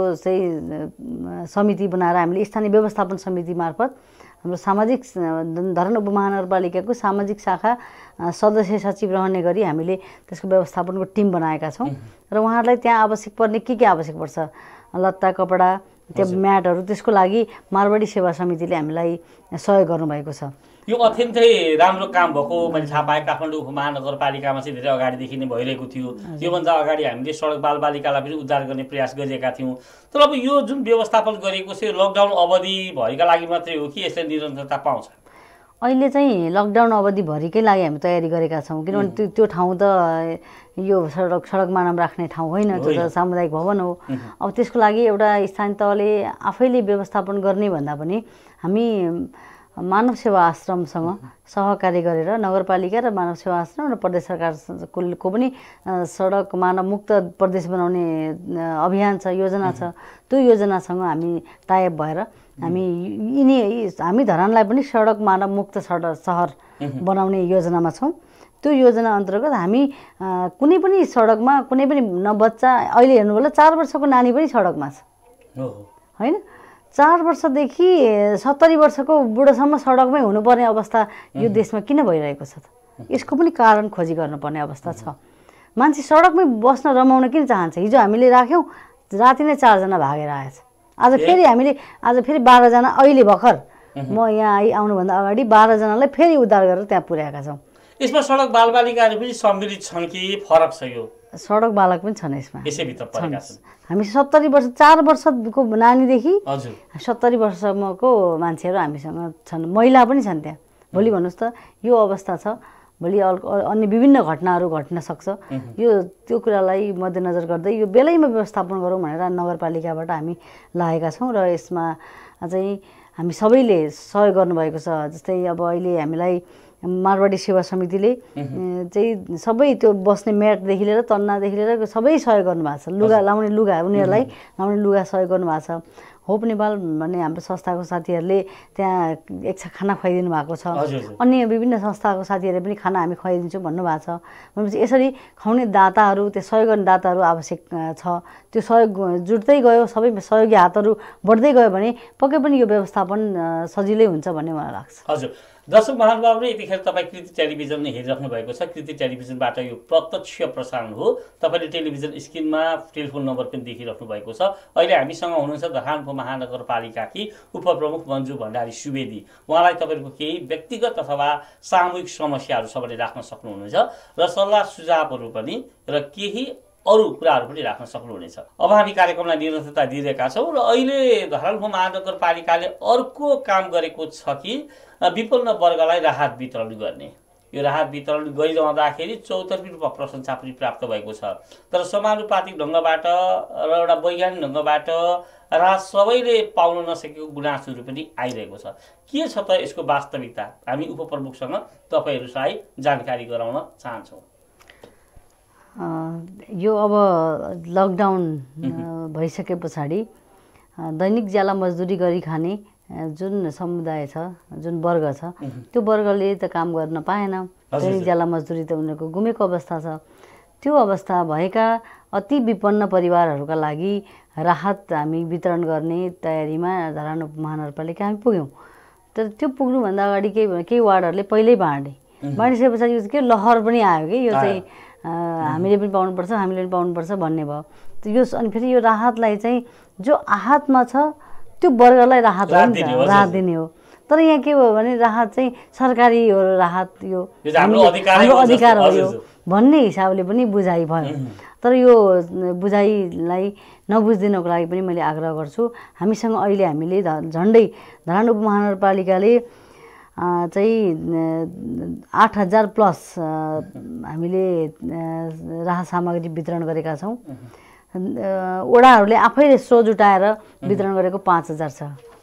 [SPEAKER 2] चाहिँ समिति बनाएर हामीले स्थानीय व्यवस्थापन समिति मार्फत हाम्रो सामाजिक धरान उपमहानगरपालिकाको सामाजिक शाखा सदस्य सचिव रहने गरी हामीले त्यसको व्यवस्थापनको टिम बनाएका छौँ र उहाँहरूलाई त्यहाँ आवश्यक पर्ने के के आवश्यक पर्छ लत्ता कपडा त्यो म्याटहरू त्यसको लागि मारवाडी सेवा समितिले हामीलाई सहयोग गर्नुभएको छ।
[SPEAKER 1] यो अत्यन्तै राम्रो काम भएको मैले थाहा पाएँ। काठमाडौँ उपमहानगरपालिकामा चाहिँ धेरै अगाडिदेखि नै भइरहेको थियो। योभन्दा अगाडि हामीले सडक बालबालिकालाई पनि उद्धार गर्ने प्रयास गरिरहेका थियौँ। तर अब यो जुन व्यवस्थापन गरेको चाहिँ लकडाउन अवधिभरिका लागि मात्रै हो कि यसले निरन्तरता पाउँछ?
[SPEAKER 2] अहिले चाहिँ लकडाउन अवधिभरिकै लागि हामी तयारी गरेका छौँ, किनभने त्यो त्यो ठाउँ त यो सडक सडक मानव राख्ने ठाउँ होइन, त्यो त सामुदायिक भवन हो। अब त्यसको लागि एउटा स्थानीय तहले आफैले व्यवस्थापन गर्ने भन्दा पनि हामी मानव सेवा आश्रमसँग सहकार्य गरेर नगरपालिका र मानव सेवा आश्रम र प्रदेश सरकारको पनि सडक मानव मुक्त प्रदेश बनाउने अभियान छ, योजना छ। त्यो योजनासँग हामी टाइप भएर हामी यिनी हामी धरानलाई पनि सडक मानव मुक्त सडक सहर बनाउने योजनामा छौँ। त्यो योजना अन्तर्गत हामी कुनै पनि सडकमा कुनै पनि न बच्चा अहिले हेर्नु होला चार वर्षको नानी पनि सडकमा छ होइन। चार वर्षदेखि सत्तरी वर्षको बुढोसम्म सडकमै हुनुपर्ने अवस्था यो देशमा किन भइरहेको छ त? यसको पनि कारण खोजी गर्नुपर्ने अवस्था छ। मान्छे सडकमै बस्न रमाउन किन चाहन्छ? हिजो हामीले राख्यौँ, राति नै चारजना भागेर आएछ। आज फेरि हामीले आज फेरि बाह्रजना अहिले भर्खर म यहाँ आइ आउनुभन्दा अगाडि बाह्रजनालाई फेरि उद्धार गरेर त्यहाँ पुर्याएका छौँ।
[SPEAKER 1] यसमा सडक बालबालिकाहरू पनि सम्मिलित छन् कि फरक छ? यो
[SPEAKER 2] सडक बालक पनि छन् यसमा,
[SPEAKER 1] यसैभित्र परेका छन्।
[SPEAKER 2] हामी सत्तरी वर्ष चार वर्षको नानीदेखि
[SPEAKER 1] हजुर
[SPEAKER 2] सत्तरी वर्षसम्मको मान्छेहरू हामीसँग छन्, महिला पनि छन् त्यहाँ। भोलि भन्नुहोस् त यो अवस्था छ, भोलि अन्य विभिन्न घटनाहरू घट्न सक्छ। यो त्यो कुरालाई मध्यनजर गर्दै यो बेलैमा व्यवस्थापन गरौँ भनेर नगरपालिकाबाट हामी लागेका छौँ र यसमा चाहिँ हामी सबैले सहयोग गर्नुभएको छ। जस्तै अब अहिले हामीलाई मारवाडी सेवा समितिले चाहिँ सबै त्यो बस्ने म्याटदेखि लिएर तन्नादेखि लिएर सबै सहयोग गर्नुभएको छ। लुगा लाउने लुगा उनीहरूलाई लाउने लुगा सहयोग गर्नुभएको छ। होप नेपाल भन्ने हाम्रो संस्थाको साथीहरूले त्यहाँ एक खाना खुवाइदिनु भएको छ। अन्य विभिन्न संस्थाको साथीहरूले पनि खाना हामी खुवाइदिन्छौँ भन्नुभएको छ। भनेपछि यसरी खुवाउने दाताहरू त्यो सहयोग गर्ने दाताहरू आवश्यक छ। त्यो सहयोग जुट्दै गयो, सबै सहयोगी हातहरू बढ्दै गयो भने पक्कै पनि यो व्यवस्थापन सजिलै हुन्छ भन्ने मलाई लाग्छ।
[SPEAKER 1] हजुर दर्शक महानुभावले यतिखेर तपाईँ कृति टेलिभिजन नै हेरिराख्नु भएको छ। कृति टेलिभिजनबाट यो प्रत्यक्ष प्रसारण हो। तपाईँले टेलिभिजन स्क्रिनमा टेलिफोन नम्बर पनि देखिराख्नु भएको छ। अहिले हामीसँग हुनुहुन्छ धरान उपमहानगरपालिकाकी उपप्रमुख मन्जु भण्डारी सुवेदी। उहाँलाई तपाईँको केही व्यक्तिगत अथवा सामूहिक समस्याहरू छ भने राख्न सक्नुहुनेछ र सल्लाह सुझावहरू पनि र केही अरू कुराहरू पनि राख्न सक्नुहुनेछ। अब हामी कार्यक्रमलाई निरन्तरता दिइरहेका छौँ र अहिले धरान उपमहानगरपालिकाले अर्को काम गरेको छ कि विपन्न वर्गलाई राहत वितरण गर्ने। यो राहत वितरण गरिरहँदाखेरि चौतर्फी रूपमा प्रशंसा पनि प्राप्त भएको छ। तर समानुपातिक ढङ्गबाट र एउटा वैज्ञानिक ढङ्गबाट राहत सबैले पाउन नसकेको गुनासोहरू पनि आइरहेको छ। के छ त यसको वास्तविकता? हामी उपप्रमुखसँग तपाईँहरूलाई जानकारी गराउन चाहन्छौँ।
[SPEAKER 2] यो अब लकडाउन भइसके पछाडि दैनिक ज्याला मजदुरी गरी खाने जुन समुदाय छ, जुन वर्ग छ, त्यो वर्गले त काम गर्न पाएन। दैनिक ज्याला मजदुरी त उनीहरूको गुमेको अवस्था छ। त्यो अवस्था भएका अति विपन्न परिवारहरूका लागि राहत हामी वितरण गर्ने तयारीमा धरान उपमहानगरपालिका हामी पुग्यौँ। तर त्यो पुग्नुभन्दा अगाडि केही केही वार्डहरूले पहिल्यै बाँडे बाँडिसके पछाडि यो के लहर पनि आयो कि यो चाहिँ हामीले पनि पाउनुपर्छ, हामीले पनि पाउनुपर्छ भन्ने भयो। यो अनि फेरि यो राहतलाई चाहिँ जो आहतमा छ त्यो वर्गलाई राहत राहत दिने हो। तर यहाँ के भयो भने राहत चाहिँ सरकारी हो, राहत यो हाम्रो अधिकार हो यो भन्ने हिसाबले पनि बुझाइ भयो। तर यो बुझाइलाई नबुझिदिनको लागि पनि मैले आग्रह गर्छु। हामीसँग अहिले हामीले झन्डै धरान उपमहानगरपालिकाले चाहिँ आठ हजार प्लस हामीले राहत सामग्री वितरण गरेका छौँ। वडाहरूले आफैले स्रोत जुटाएर वितरण गरेको पाँच हजार छ।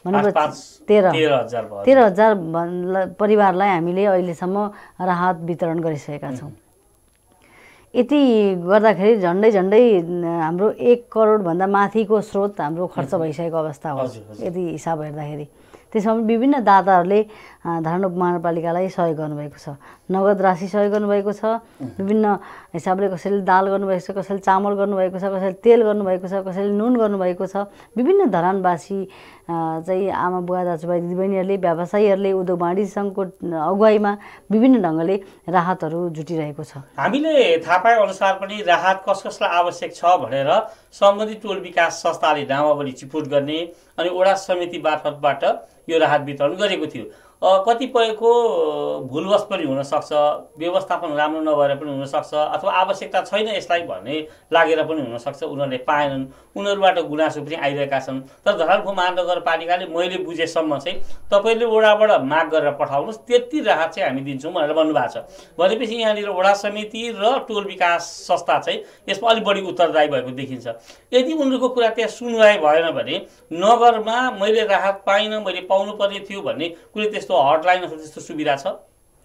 [SPEAKER 2] भनेपछि तेह्र तेह्र हजार परिवारलाई हामीले अहिलेसम्म राहत वितरण गरिसकेका छौँ। यति गर्दाखेरि झन्डै झन्डै हाम्रो एक करोडभन्दा माथिको स्रोत हाम्रो खर्च भइसकेको अवस्था हो यदि हिसाब हेर्दाखेरि। त्यसमा विभिन्न दाताहरूले धरान उपमहानगरपालिकालाई सहयोग गर्नुभएको छ, नगद राशि सहयोग गर्नुभएको छ, विभिन्न हिसाबले कसैले दाल गर्नुभएको छ, कसैले चामल गर्नुभएको छ, कसैले तेल गर्नुभएको छ, कसैले नुन गर्नुभएको छ। विभिन्न धरानवासी चाहिँ आमा बुवा दाजुभाइ दिदीबहिनीहरूले व्यवसायीहरूले उद्योग वाणिज्य सङ्घको अगुवाईमा विभिन्न ढङ्गले राहतहरू जुटिरहेको छ।
[SPEAKER 1] हामीले थाहा पाए अनुसार पनि राहत कस कसलाई आवश्यक छ भनेर सम्बन्धित टोल विकास संस्थाले नामावली चिपुट गर्ने अनि वडा समिति मार्फतबाट यो राहत वितरण गरेको थियो। कतिपयको भुलवश पनि हुनसक्छ, व्यवस्थापन राम्रो नभएर पनि हुनसक्छ, अथवा आवश्यकता छैन यसलाई भन्ने लागेर पनि हुनसक्छ, उनीहरूले पाएनन्, उनीहरूबाट गुनासो पनि आइरहेका छन्। तर धरान महानगरपालिकाले मैले बुझेसम्म चाहिँ तपाईँले वडाबाट माग गरेर पठाउनुहोस्, त्यति राहत चाहिँ हामी दिन्छौँ भनेर भन्नुभएको छ। भनेपछि यहाँनिर वडा समिति र टोल विकास संस्था चाहिँ यसमा अलिक बढी उत्तरदायी भएको देखिन्छ। यदि उनीहरूको कुरा त्यहाँ सुनवाई भएन भने नगरमा मैले राहत पाइनँ, मैले पाउनुपर्ने थियो भन्ने कुनै त्यस्तो हटलाइनहरू त्यस्तो सुविधा छ?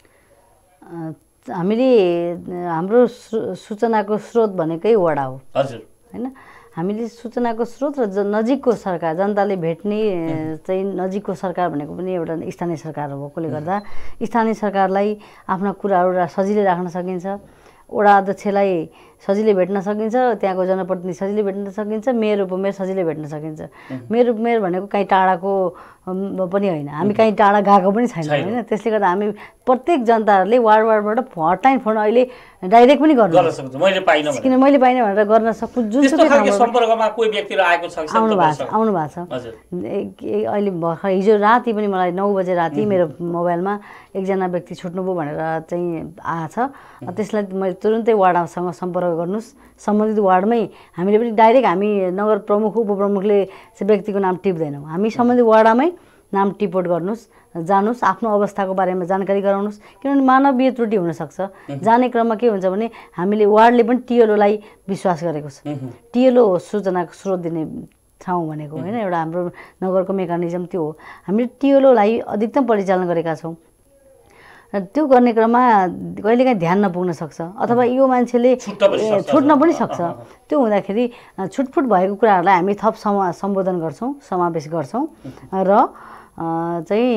[SPEAKER 2] हामीले हाम्रो सूचनाको स्रोत भनेकै वडा हो
[SPEAKER 1] हजुर
[SPEAKER 2] हैन। हामीले सूचनाको स्रोत र नजिकको सरकार, जनताले भेट्ने चाहिँ नजिकको सरकार भनेको पनि एउटा स्थानीय सरकार भएकोले गर्दा स्थानीय सरकारलाई आफ्ना कुराहरू सजिलै राख्न सकिन्छ, वडा अध्यक्षलाई सजिलै भेट्न सकिन्छ, त्यहाँको जनप्रतिनिधि सजिलै भेट्न सकिन्छ, मेयर उपमेयर सजिलै भेट्न सकिन्छ। मेयर उपमेयर भनेको कहीँ टाढाको पनि होइन, हामी कहीँ टाढा गएको पनि छैन होइन। त्यसले गर्दा हामी प्रत्येक जनताहरूले वार्ड वार्डबाट हटलाइन फोन अहिले डाइरेक्ट पनि गर्न सक्छ। मैले पाइनँ किन मैले पाइनँ भनेर गर्न सक्छु। जुनसुकै
[SPEAKER 1] सम्पर्कमा कोही व्यक्तिहरू आएको छ
[SPEAKER 2] आउनु भएको छ आउनु भएको छ अहिले भर्खर हिजो राति पनि मलाई नौ बजे राति मेरो मोबाइलमा एकजना व्यक्ति छुट्नुभयो भनेर चाहिँ आएछ। त्यसलाई मैले तुरुन्तै वार्डसँग सम्पर्क गर्नुहोस्, सम्बन्धित वार्डमै हामीले पनि डाइरेक्ट हामी नगर प्रमुख उपप्रमुखले चाहिँ व्यक्तिको नाम टिप्दैनौँ, हामी सम्बन्धित वार्डमै नाम टिपोट गर्नुहोस्, जानुहोस्, आफ्नो अवस्थाको बारेमा जानकारी गराउनुहोस्। किनभने मानवीय त्रुटि हुनसक्छ। जाने क्रममा के हुन्छ भने हामीले वार्डले पनि टिएलओलाई विश्वास गरेको छ। टिएलओ हो सूचनाको स्रोत दिने ठाउँ भनेको होइन, एउटा हाम्रो नगरको मेकानिजम त्यो हो। हामीले टिएलओलाई अधिकतम परिचालन गरेका छौँ। त्यो गर्ने क्रममा कहिलेकाहीँ ध्यान नपुग्न सक्छ अथवा यो मान्छेले छुट्न पनि सक्छ। त्यो हुँदाखेरि छुटफुट भएको कुराहरूलाई हामी थप समा सम्बोधन गर्छौँ, समावेश गर्छौँ र चाहिँ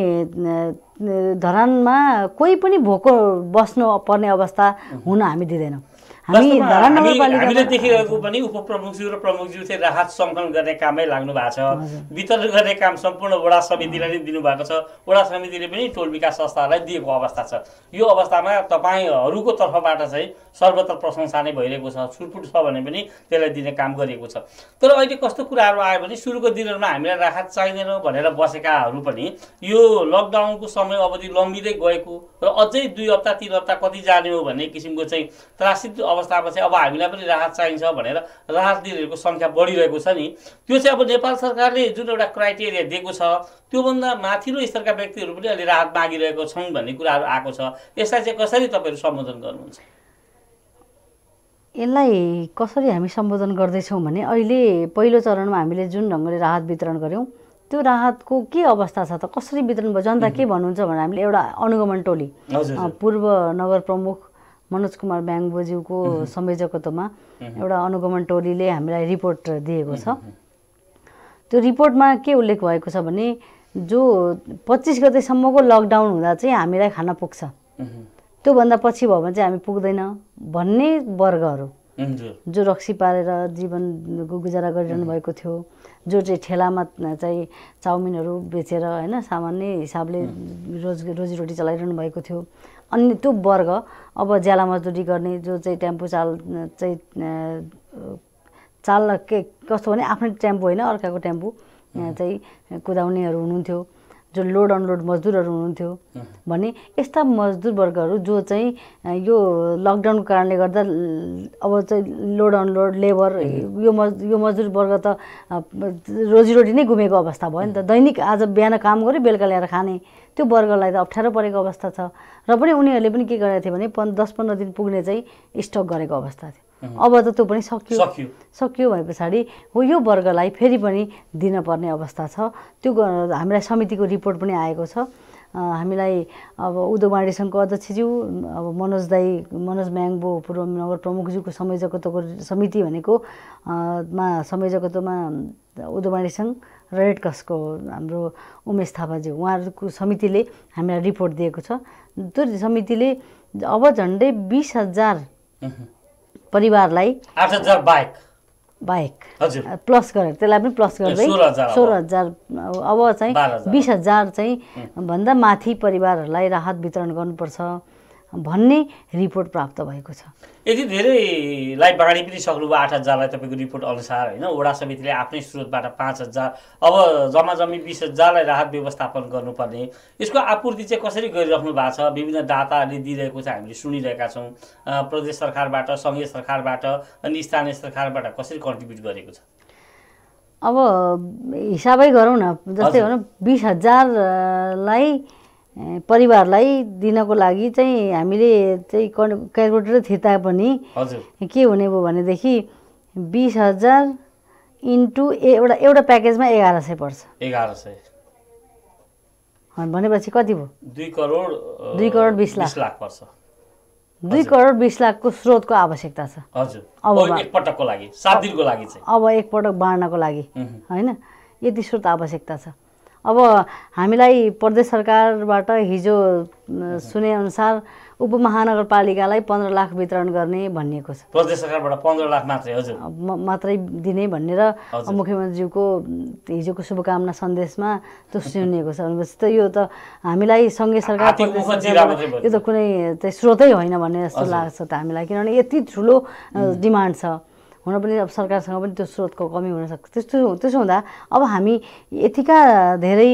[SPEAKER 2] धरानमा कोही पनि भोको बस्नु पर्ने अवस्था हुन हामी दिँदैनौँ। हामी धरान नगरपालिका
[SPEAKER 1] हामीले देखिरहेको पनि उपप्रमुखज्यू र प्रमुखज्यू चाहिँ राहत सङ्कलन गर्ने कामै लाग्नु भएको छ। वितरण गर्ने काम सम्पूर्ण वडा समितिलाई नै दिनुभएको छ। वडा समितिले पनि टोल विकास संस्थालाई दिएको अवस्था छ। यो अवस्थामा तपाईँहरूको तर्फबाट चाहिँ सर्वत्र प्रशंसा नै भइरहेको छ। छुटफुट छ भने पनि त्यसलाई दिने काम गरिएको छ। तर अहिले कस्तो कुराहरू आयो भने सुरुको दिनहरूमा हामीलाई राहत चाहिँदैन भनेर बसेकाहरू पनि यो लकडाउनको समय अवधि लम्बिँदै गएको र अझै दुई हप्ता तिन हप्ता कति जाने हो भन्ने किसिमको चाहिँ त्रासित अवस्थामा चाहिँ अब हामीलाई पनि राहत चाहिन्छ भनेर राहत दिनेहरूको सङ्ख्या बढिरहेको छ नि। त्यो चाहिँ अब नेपाल सरकारले जुन एउटा क्राइटेरिया दिएको छ त्योभन्दा माथिल्लो स्तरका व्यक्तिहरू पनि अहिले राहत मागिरहेको छन् भन्ने कुराहरू आएको छ। यसलाई चाहिँ कसरी तपाईँहरू सम्बोधन गर्नुहुन्छ?
[SPEAKER 2] यसलाई कसरी हामी सम्बोधन गर्दैछौँ भने अहिले पहिलो चरणमा हामीले जुन ढङ्गले राहत वितरण गऱ्यौँ त्यो राहतको के अवस्था छ त, कसरी वितरण भयो, जनता के भन्नुहुन्छ भनेर हामीले एउटा अनुगमन टोली पूर्व नगर प्रमुख मनोज कुमार ब्याङबोज्यूको संयोजकत्वमा एउटा अनुगमन टोलीले हामीलाई रिपोर्ट दिएको छ। त्यो रिपोर्टमा के उल्लेख भएको छ भने जो पच्चिस गतेसम्मको लकडाउन हुँदा चाहिँ हामीलाई खान पुग्छ, त्योभन्दा पछि भयो भने चाहिँ हामी पुग्दैन भन्ने वर्गहरू जो रक्सी पारेर जीवन गुजारा गरिरहनु भएको थियो, जो चाहिँ ठेलामा चाहिँ चाउमिनहरू बेचेर होइन सामान्य हिसाबले रोज रोजीरोटी चलाइरहनु भएको थियो, अनि त्यो वर्ग अब ज्याला मजदुरी गर्ने जो चाहिँ टेम्पो चाल चाहिँ चाल के कस्तो भने आफ्नै टेम्पो होइन अर्काको टेम्पो चाहिँ कुदाउनेहरू हुनुहुन्थ्यो, जो लोड अनलोड मजदुरहरू हुनुहुन्थ्यो भने यस्ता मजदुर वर्गहरू जो चाहिँ यो लकडाउनको कारणले गर्दा अब चाहिँ लोड अनलोड लेबर यो मज यो मजदुर वर्ग त रोजीरोटी नै गुमेको अवस्था भयो नि त। दैनिक आज बिहान काम गऱ्यो बेलुका ल्याएर खाने त्यो वर्गलाई त अप्ठ्यारो परेको अवस्था छ र पनि उनीहरूले पनि के गरेको थियो भने पन् दस पन्ध्र दिन पुग्ने चाहिँ स्टक गरेको अवस्था थियो। अब त त्यो पनि सकियो
[SPEAKER 1] सकियो
[SPEAKER 2] सकियो भए पछाडि हो यो वर्गलाई फेरि पनि दिनपर्ने अवस्था छ। त्यो हामीलाई समितिको रिपोर्ट पनि आएको छ। हामीलाई अब उद्योग वाणिज्य सङ्घको अध्यक्षज्यू अब मनोज दाई मनोज म्याङ्बो पूर्व नगर प्रमुखज्यूको संयोजकत्वको समिति भनेको मा संयोजकत्वमा उद्योग वाणिज्य सङ्घ र रेड क्रसको हाम्रो उमेश थापाज्यू उहाँहरूको समितिले हामीलाई रिपोर्ट दिएको छ। त्यो समितिले अब झन्डै बिस हजार परिवारलाई
[SPEAKER 1] आठ हजार बाहेक
[SPEAKER 2] बाहेक
[SPEAKER 1] हजुर
[SPEAKER 2] प्लस गरेर त्यसलाई पनि प्लस गर्दै सोह्र हजार अब चाहिँ बिस हजार चाहिँ भन्दा माथि परिवारहरूलाई राहत वितरण गर्नुपर्छ भन्ने रिपोर्ट प्राप्त भएको छ।
[SPEAKER 1] यदि धेरैलाई बाँडी पनि सक्नुभयो आठ हजारलाई तपाईँको रिपोर्ट अनुसार होइन, वडा समितिले आफ्नै स्रोतबाट पाँच हजार अब जम्मा जम्मी बिस हजारलाई राहत व्यवस्थापन गर्नुपर्ने, यसको आपूर्ति चाहिँ कसरी गरिराख्नु भएको छ? विभिन्न दाताहरूले दिइरहेको चाहिँ हामीले सुनिरहेका छौँ। प्रदेश सरकारबाट, सङ्घीय सरकारबाट अनि स्थानीय सरकारबाट कसरी कन्ट्रिब्युट गरेको छ?
[SPEAKER 2] अब हिसाबै गरौँ न, जस्तै भनौँ बिस हजारलाई परिवारलाई दिनको लागि चाहिँ हामीले चाहिँ क्यालकुलेटर थिए पनि के हुने भयो भनेदेखि बिस हजार इन्टु एउटा एउटा प्याकेजमा एघार सय पर्छ।
[SPEAKER 1] एघार सय
[SPEAKER 2] भनेपछि कति भयो?
[SPEAKER 1] दुई करोड
[SPEAKER 2] दुई करोड बिस लाख
[SPEAKER 1] लाख पर्छ।
[SPEAKER 2] दुई करोड बिस लाखको स्रोतको आवश्यकता छ।
[SPEAKER 1] हजुर अब एकपटकको लागि सात दिनको लागि चाहिँ
[SPEAKER 2] अब एकपटक बाँड्नको लागि होइन, यति स्रोत आवश्यकता छ। अब हामीलाई प्रदेश सरकारबाट हिजो सुने अनुसार उपमहानगरपालिकालाई पन्ध्र लाख वितरण गर्ने भनिएको छ।
[SPEAKER 1] प्रदेश सरकारबाट पन्ध्र लाख मात्रै? हजुर
[SPEAKER 2] मात्रै दिने भनेर मुख्यमन्त्रीज्यूको हिजोको शुभकामना सन्देशमा त्यो सुनिएको छ। भनेपछि त यो त हामीलाई सङ्घीय सरकार यो त कुनै चाहिँ स्रोतै होइन भन्ने जस्तो लाग्छ त हामीलाई, किनभने यति ठुलो डिमान्ड छ। हुन पनि अब सरकारसँग पनि त्यो स्रोतको कमी हुनसक्छ। त्यस्तो त्यसो हुँदा अब हामी यतिका धेरै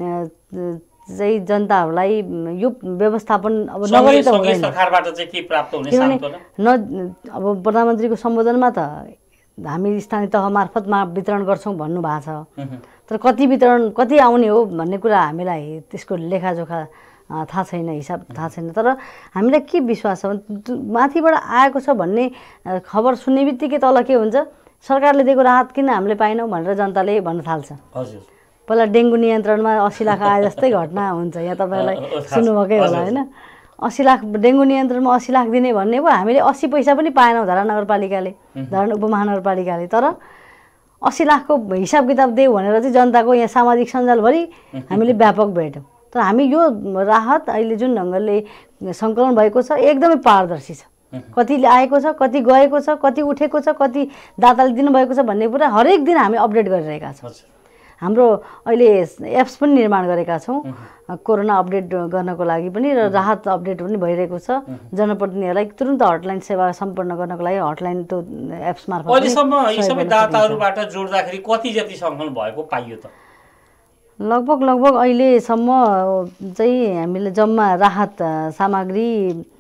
[SPEAKER 2] चाहिँ जनताहरूलाई यो व्यवस्थापन अब नगरी त हुँदैन।
[SPEAKER 1] सरकारबाट चाहिँ के प्राप्त हुने सान्त्वना
[SPEAKER 2] न अब प्रधानमन्त्रीको सम्बोधनमा त हामी स्थानीय तह मार्फतमा वितरण गर्छौँ भन्नुभएको छ, तर कति वितरण कति आउने हो भन्ने कुरा हामीलाई त्यसको लेखाजोखा थाहा छैन, हिसाब थाहा छैन। तर हामीलाई के विश्वास छ भने माथिबाट आएको छ भन्ने खबर सुन्ने बित्तिकै तल के हुन्छ, सरकारले दिएको राहत किन हामीले पाएनौँ भनेर जनताले भन्न थाल्छ।
[SPEAKER 1] हजुर
[SPEAKER 2] पहिला डेङ्गु नियन्त्रणमा अस्सी लाख आए जस्तै घटना हुन्छ, यहाँ तपाईँलाई सुन्नुभएकै होला होइन। अस्सी लाख डेङ्गु नियन्त्रणमा अस्सी लाख दिने भन्ने पो हामीले अस्सी पैसा पनि पाएनौँ धरान नगरपालिकाले, धरान उपमहानगरपालिकाले। तर अस्सी लाखको हिसाब किताब दियो भनेर चाहिँ जनताको यहाँ सामाजिक सञ्जालभरि हामीले व्यापक भेट्यौँ। तर हामी यो राहत अहिले जुन ढङ्गले सङ्कलन भएको छ एकदमै पारदर्शी छ। कतिले आएको छ, कति गएको छ, कति उठेको छ, कति दाताले दिनुभएको छ भन्ने कुरा हरेक दिन हामी अपडेट गरिरहेका छौँ। हाम्रो अहिले एप्स पनि निर्माण गरेका छौँ कोरोना अपडेट गर्नको लागि पनि, र राहत अपडेट पनि भइरहेको छ। जनप्रतिनिधिहरूलाई तुरुन्त हटलाइन सेवा सम्पन्न गर्नको लागि हटलाइन त्यो एप्स मार्फत
[SPEAKER 1] अहिलेसम्म यी सबै दाताहरूबाट जोड्दाखेरि कति जति सङ्कलन भएको पाइयो त?
[SPEAKER 2] लगभग लगभग अहिलेसम्म चाहिँ हामीले जम्मा राहत सामग्री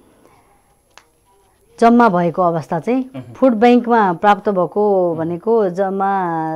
[SPEAKER 2] जम्मा भएको अवस्था चाहिँ फुड ब्याङ्कमा प्राप्त भएको भनेको जम्मा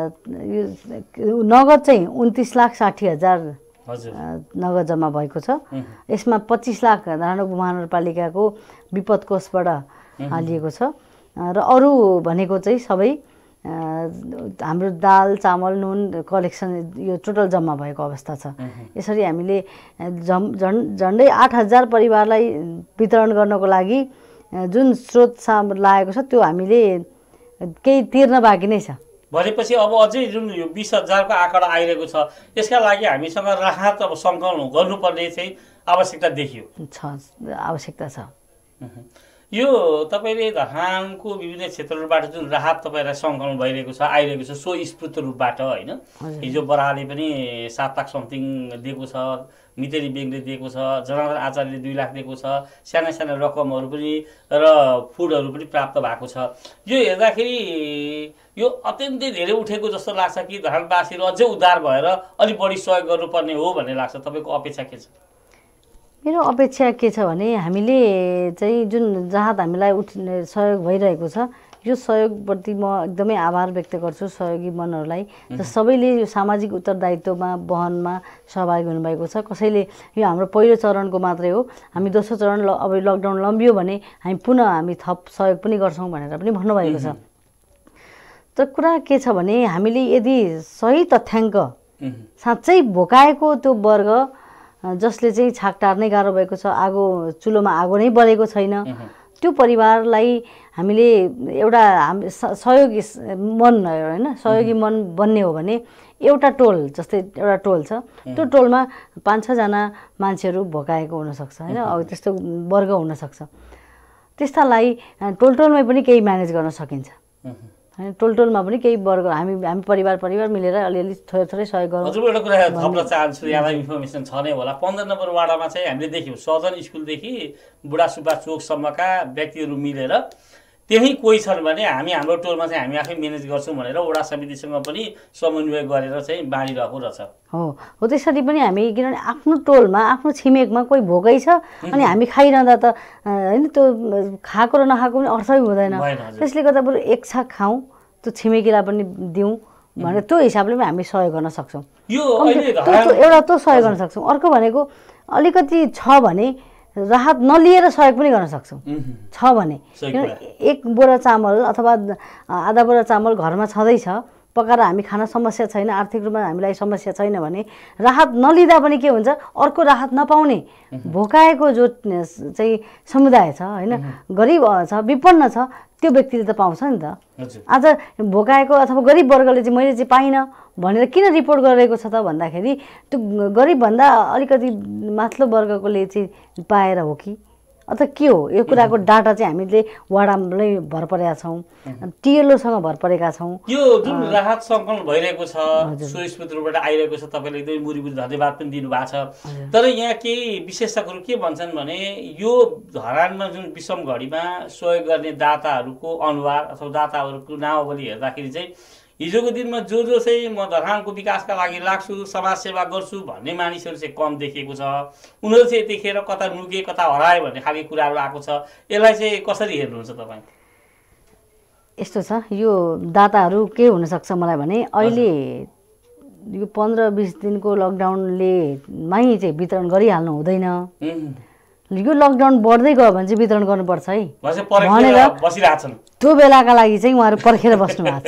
[SPEAKER 2] नगद चाहिँ उन्तिस लाख साठी हजार नगद जम्मा भएको छ। यसमा पच्चिस लाख धरान उपमहानगरपालिकाको विपद कोषबाट हालिएको छ, र अरू भनेको चाहिँ सबै हाम्रो दाल चामल नुन कलेक्सन यो टोटल जम्मा भएको अवस्था छ। यसरी हामीले झन् झन् झन्डै आठ हजार परिवारलाई वितरण गर्नको लागि जुन स्रोत लागेको छ त्यो हामीले केही तिर्न बाँकी नै छ।
[SPEAKER 1] भनेपछि अब अझै जुन यो बिस हजारको आँकडा आइरहेको छ यसका लागि हामीसँग राहत अब सङ्कलन गर्नुपर्ने चाहिँ आवश्यकता देखियो
[SPEAKER 2] छ आवश्यकता छ।
[SPEAKER 1] यो तपाईँले धरानको विभिन्न क्षेत्रहरूबाट जुन राहत तपाईँलाई सङ्कलन भइरहेको छ आइरहेको छ स्वस्फूर्त रूपबाट होइन, हिजो बराले पनि सात लाख समथिङ दिएको छ, मितेरी ब्याङ्कले दिएको छ, जनार्दन आचार्यले दुई लाख दिएको छ, साना साना रकमहरू पनि र फुडहरू पनि प्राप्त भएको छ। यो हेर्दाखेरि यो अत्यन्तै धेरै उठेको जस्तो लाग्छ कि धरानवासीहरू अझै उद्धार भएर अलिक बढी सहयोग गर्नुपर्ने हो भन्ने लाग्छ? तपाईँको अपेक्षा के छ?
[SPEAKER 2] मेरो अपेक्षा के छ भने हामीले चाहिँ जुन राहत हामीलाई उठ्ने सहयोग भइरहेको छ यो सहयोगप्रति म एकदमै आभार व्यक्त गर्छु सहयोगी मनहरूलाई र सबैले यो सामाजिक उत्तरदायित्वमा वहनमा सहभागी हुनुभएको छ। कसैले यो हाम्रो पहिलो चरणको मात्रै हो, हामी दोस्रो चरण ल अब लकडाउन लम्बियो भने हामी पुनः हामी थप सहयोग पनि गर्छौँ भनेर पनि भन्नुभएको छ। तर कुरा के छ भने हामीले यदि सही तथ्याङ्क साँच्चै भोकाएको त्यो वर्ग जसले चाहिँ छाक टार्नै गाह्रो भएको छ, आगो चुलोमा आगो नै बलेको छैन, त्यो परिवारलाई हामीले एउटा हामी सहयोगी मन होइन सहयोगी मन बन्ने हो भने एउटा टोल जस्तै एउटा टोल छ, त्यो टोलमा पाँच छजना मान्छेहरू भोकाएको हुनसक्छ होइन, अब त्यस्तो वर्ग हुनसक्छ। त्यस्तालाई टोल टोलमै पनि केही म्यानेज गर्न सकिन्छ होइन, टोल टोलमा पनि केही वर्ग हामी हामी परिवार परिवार मिलेर अलिअलि थोरै थोरै सहयोग गरौँ।
[SPEAKER 1] हजुर एउटा कुरा थप्न चाहन्छु, यहाँलाई इन्फर्मेसन छ नै होला, पन्ध्र नम्बर वार्डमा चाहिँ हामीले देख्यौँ सदन स्कुलदेखि बुढासुब्बा चोकसम्मका व्यक्तिहरू मिलेर त्यही कोही छन् भने हामी हाम्रो टोलमा चाहिँ हामी आफै म्यानेज गर्छौँ भनेर वडा समितिसँग पनि समन्वय गरेर चाहिँ बाँडिरहेको रहेछ।
[SPEAKER 2] हो हो त्यसरी पनि हामी किनभने आफ्नो टोलमा आफ्नो छिमेकमा कोही भोकै छ अनि हामी खाइरहँदा त होइन त्यो खाएको र नखाएको पनि अर्थै हुँदैन, त्यसले गर्दा बरु एक छाक खाउँ त्यो छिमेकीलाई पनि दिउँ भनेर त्यो हिसाबले पनि हामी सहयोग गर्न सक्छौँ।
[SPEAKER 1] यो
[SPEAKER 2] एउटा त्यो सहयोग गर्न सक्छौँ। अर्को भनेको अलिकति छ भने राहत नलिएर सहयोग पनि गर्न सक्छौँ छ भने, एक बोरा चामल अथवा आधा बोरा चामल घरमा छँदैछ, पकाएर हामी खान समस्या छैन, आर्थिक रूपमा हामीलाई समस्या छैन भने राहत नलिँदा पनि के हुन्छ, अर्को राहत नपाउने भोकाएको जो चाहिँ समुदाय छ होइन, गरिब छ विपन्न छ त्यो व्यक्तिले त पाउँछ नि त। आज भोकाएको अथवा गरिब वर्गले चाहिँ मैले चाहिँ पाइनँ भनेर किन रिपोर्ट गरेको छ त भन्दाखेरि त्यो गरिबभन्दा अलिकति माथिल्लो वर्गकोले चाहिँ पाएर हो कि अथवा के हो, यो कुराको डाटा चाहिँ हामीले वाडामै भर परेका छौँ, टिएलओसँग भर परेका छौँ।
[SPEAKER 1] यो जुन राहत सङ्कलन भइरहेको छ सुस्पत्रबाट आइरहेको छ, तपाईँले एकदमै मुरीमुरी धन्यवाद पनि दिनुभएको छ। तर यहाँ केही विशेषज्ञहरू के भन्छन् भने यो धरानमा जुन विषम घडीमा सहयोग गर्ने दाताहरूको अनुहार अथवा दाताहरूको नामावली हेर्दाखेरि चाहिँ हिजोको दिनमा जो जो चाहिँ म धरानको विकासका लागि लाग्छु समाजसेवा गर्छु भन्ने मानिसहरू चाहिँ कम देखिएको छ, उनीहरू चाहिँ यतिखेर कता नुके कता हरायो भन्ने खालको कुराहरू आएको छ। यसलाई चाहिँ कसरी हेर्नुहुन्छ तपाईँ?
[SPEAKER 2] यस्तो छ, यो दाताहरू के हुनसक्छ मलाई भने अहिले यो पन्ध्र बिस दिनको लकडाउनले मै चाहिँ वितरण गरिहाल्नु हुँदैन, यो लकडाउन बढ्दै गयो भने चाहिँ वितरण गर्नुपर्छ है भनेर
[SPEAKER 1] बसिरहेछन्।
[SPEAKER 2] त्यो बेलाका लागि चाहिँ उहाँहरू पर्खेर बस्नु भएको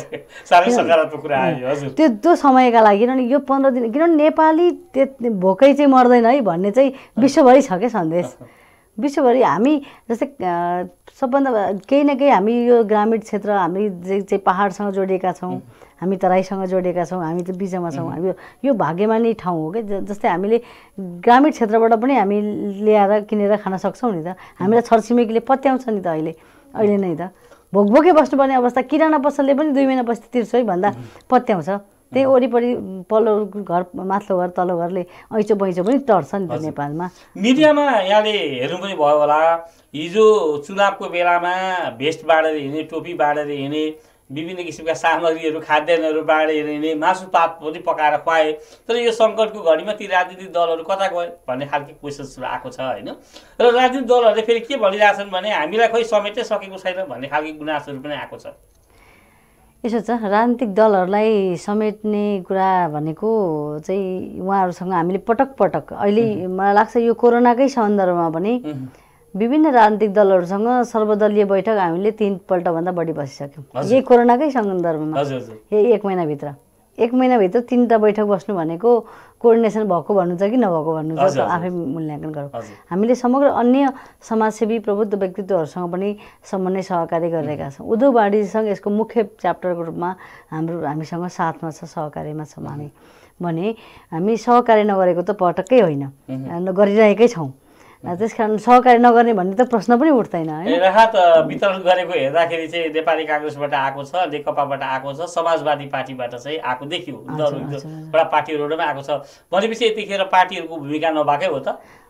[SPEAKER 1] छ
[SPEAKER 2] त्यो त्यो समयका लागि। किनभने यो पन्ध्र दिन किनभने नेपाली त्यो भोकै चाहिँ मर्दैन है भन्ने चाहिँ विश्वभरि छ क्या सन्देश, विश्वभरि। हामी जस्तै सबभन्दा केही न केही हामी यो ग्रामीण क्षेत्र हामी चाहिँ पहाडसँग जोडिएका छौँ, हामी तराईसँग जोडिएका छौँ, हामी त बिचमा छौँ, हामी यो भाग्यमानी ठाउँ हो क्या। जस्तै हामीले ग्रामीण क्षेत्रबाट पनि हामी ल्याएर किनेर खान सक्छौँ नि त, हामीलाई छरछिमेकीले पत्याउँछ नि त अहिले अहिले नै त भोकभोकै बस्नुपर्ने अवस्था, किराना पसलले पनि दुई महिना पछि तिर्छु है भन्दा पत्याउँछ। त्यही वरिपरि पल्लो घर माथिल्लो घर तल्लो घरले ऐँचो बैँचो पनि टर्छ नि त नेपालमा।
[SPEAKER 1] मिडियामा यहाँले हेर्नु पनि भयो होला, हिजो चुनावको बेलामा भेस्ट बाँडेर हिँड्ने, टोपी बाँडेर हिँड्ने, विभिन्न किसिमका सामग्रीहरू खाद्यान्नहरू बाँडेर हिँड्ने, मासु पात पनि पकाएर खुवाए। तर यो सङ्कटको घडीमा ती राजनीतिक दलहरू कता गए भन्ने खालको क्वेसन्सहरू आएको छ होइन। र राजनीतिक दलहरूले फेरि के भनिरहेछन् भने हामीलाई खोइ समेटै सकेको छैन भन्ने खालको गुनासोहरू पनि आएको छ।
[SPEAKER 2] यसो छ, राजनीतिक दलहरूलाई समेट्ने कुरा भनेको चाहिँ उहाँहरूसँग हामीले पटक पटक अहिले मलाई लाग्छ यो कोरोनाकै सन्दर्भमा पनि विभिन्न राजनीतिक दलहरूसँग सर्वदलीय बैठक हामीले तीनपल्टभन्दा बढी बसिसक्यौँ यही कोरोनाकै सन्दर्भमा। यही एक महिनाभित्र एक महिनाभित्र तिनवटा बैठक बस्नु भनेको कोअर्डिनेसन भएको भन्नु छ कि नभएको भन्नु छ, आफै मूल्याङ्कन गरौँ। हामीले समग्र अन्य समाजसेवी प्रबुद्ध व्यक्तित्वहरूसँग पनि समन्वय सहकार्य गरिरहेका छौँ। उद्धव वाणिज्यसँग यसको मुख्य च्याप्टरको रूपमा हाम्रो हामीसँग साथमा छ, सहकार्यमा छौँ हामी भने हामी सहकार्य नगरेको त पटक्कै होइन, गरिरहेकै छौँ। त्यस कारण सहकार्य नगर्ने भन्ने त प्रश्न पनि उठ्दैन है।
[SPEAKER 1] राहत वितरण गरेको हेर्दाखेरि चाहिँ नेपाली काङ्ग्रेसबाट आएको छ, नेकपाबाट आएको छ, समाजवादी पार्टीबाट चाहिँ आएको देखियो, एउटा पार्टीहरूबाटै आएको छ भनेपछि यतिखेर पार्टीहरूको भूमिका नभएकै हो त?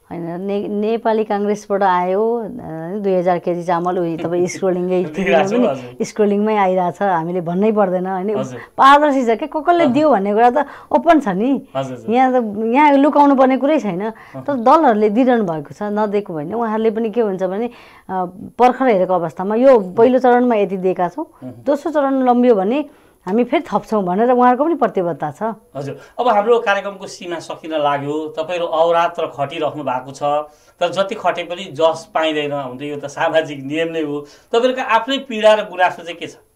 [SPEAKER 2] होइन ने नेपाली काङ्ग्रेसबाट आयो दुई हजार केजी चामल उयो तपाईँ स्क्रोलिङै पनि स्क्रोलिङमै आइरहेछ हामीले भन्नै पर्दैन होइन पारदर्शी छ क्या कसले दियो भन्ने कुरा त ओपन छ नि यहाँ त यहाँ लुकाउनु पर्ने कुरै छैन तर दलहरूले दिइरहनु भएको छ नदिएको भने उहाँहरूले पनि के हुन्छ भने पर्खर हेरेको अवस्थामा यो पहिलो चरणमा यति दिएका छौँ दोस्रो चरण लम्बियो भने हामी फेरि थप्छौँ भनेर उहाँहरूको पनि प्रतिबद्धता छ।
[SPEAKER 1] हजुर अब हाम्रो कार्यक्रमको सीमा सकिन लाग्यो तपाईँहरू अहोरात्र खटिराख्नु भएको छ तर जति खटे पनि जस पाइँदैन हुन त यो त सामाजिक नियम नै हो तपाईँहरूको आफ्नै पीडा र गुनासो चाहिँ के छ?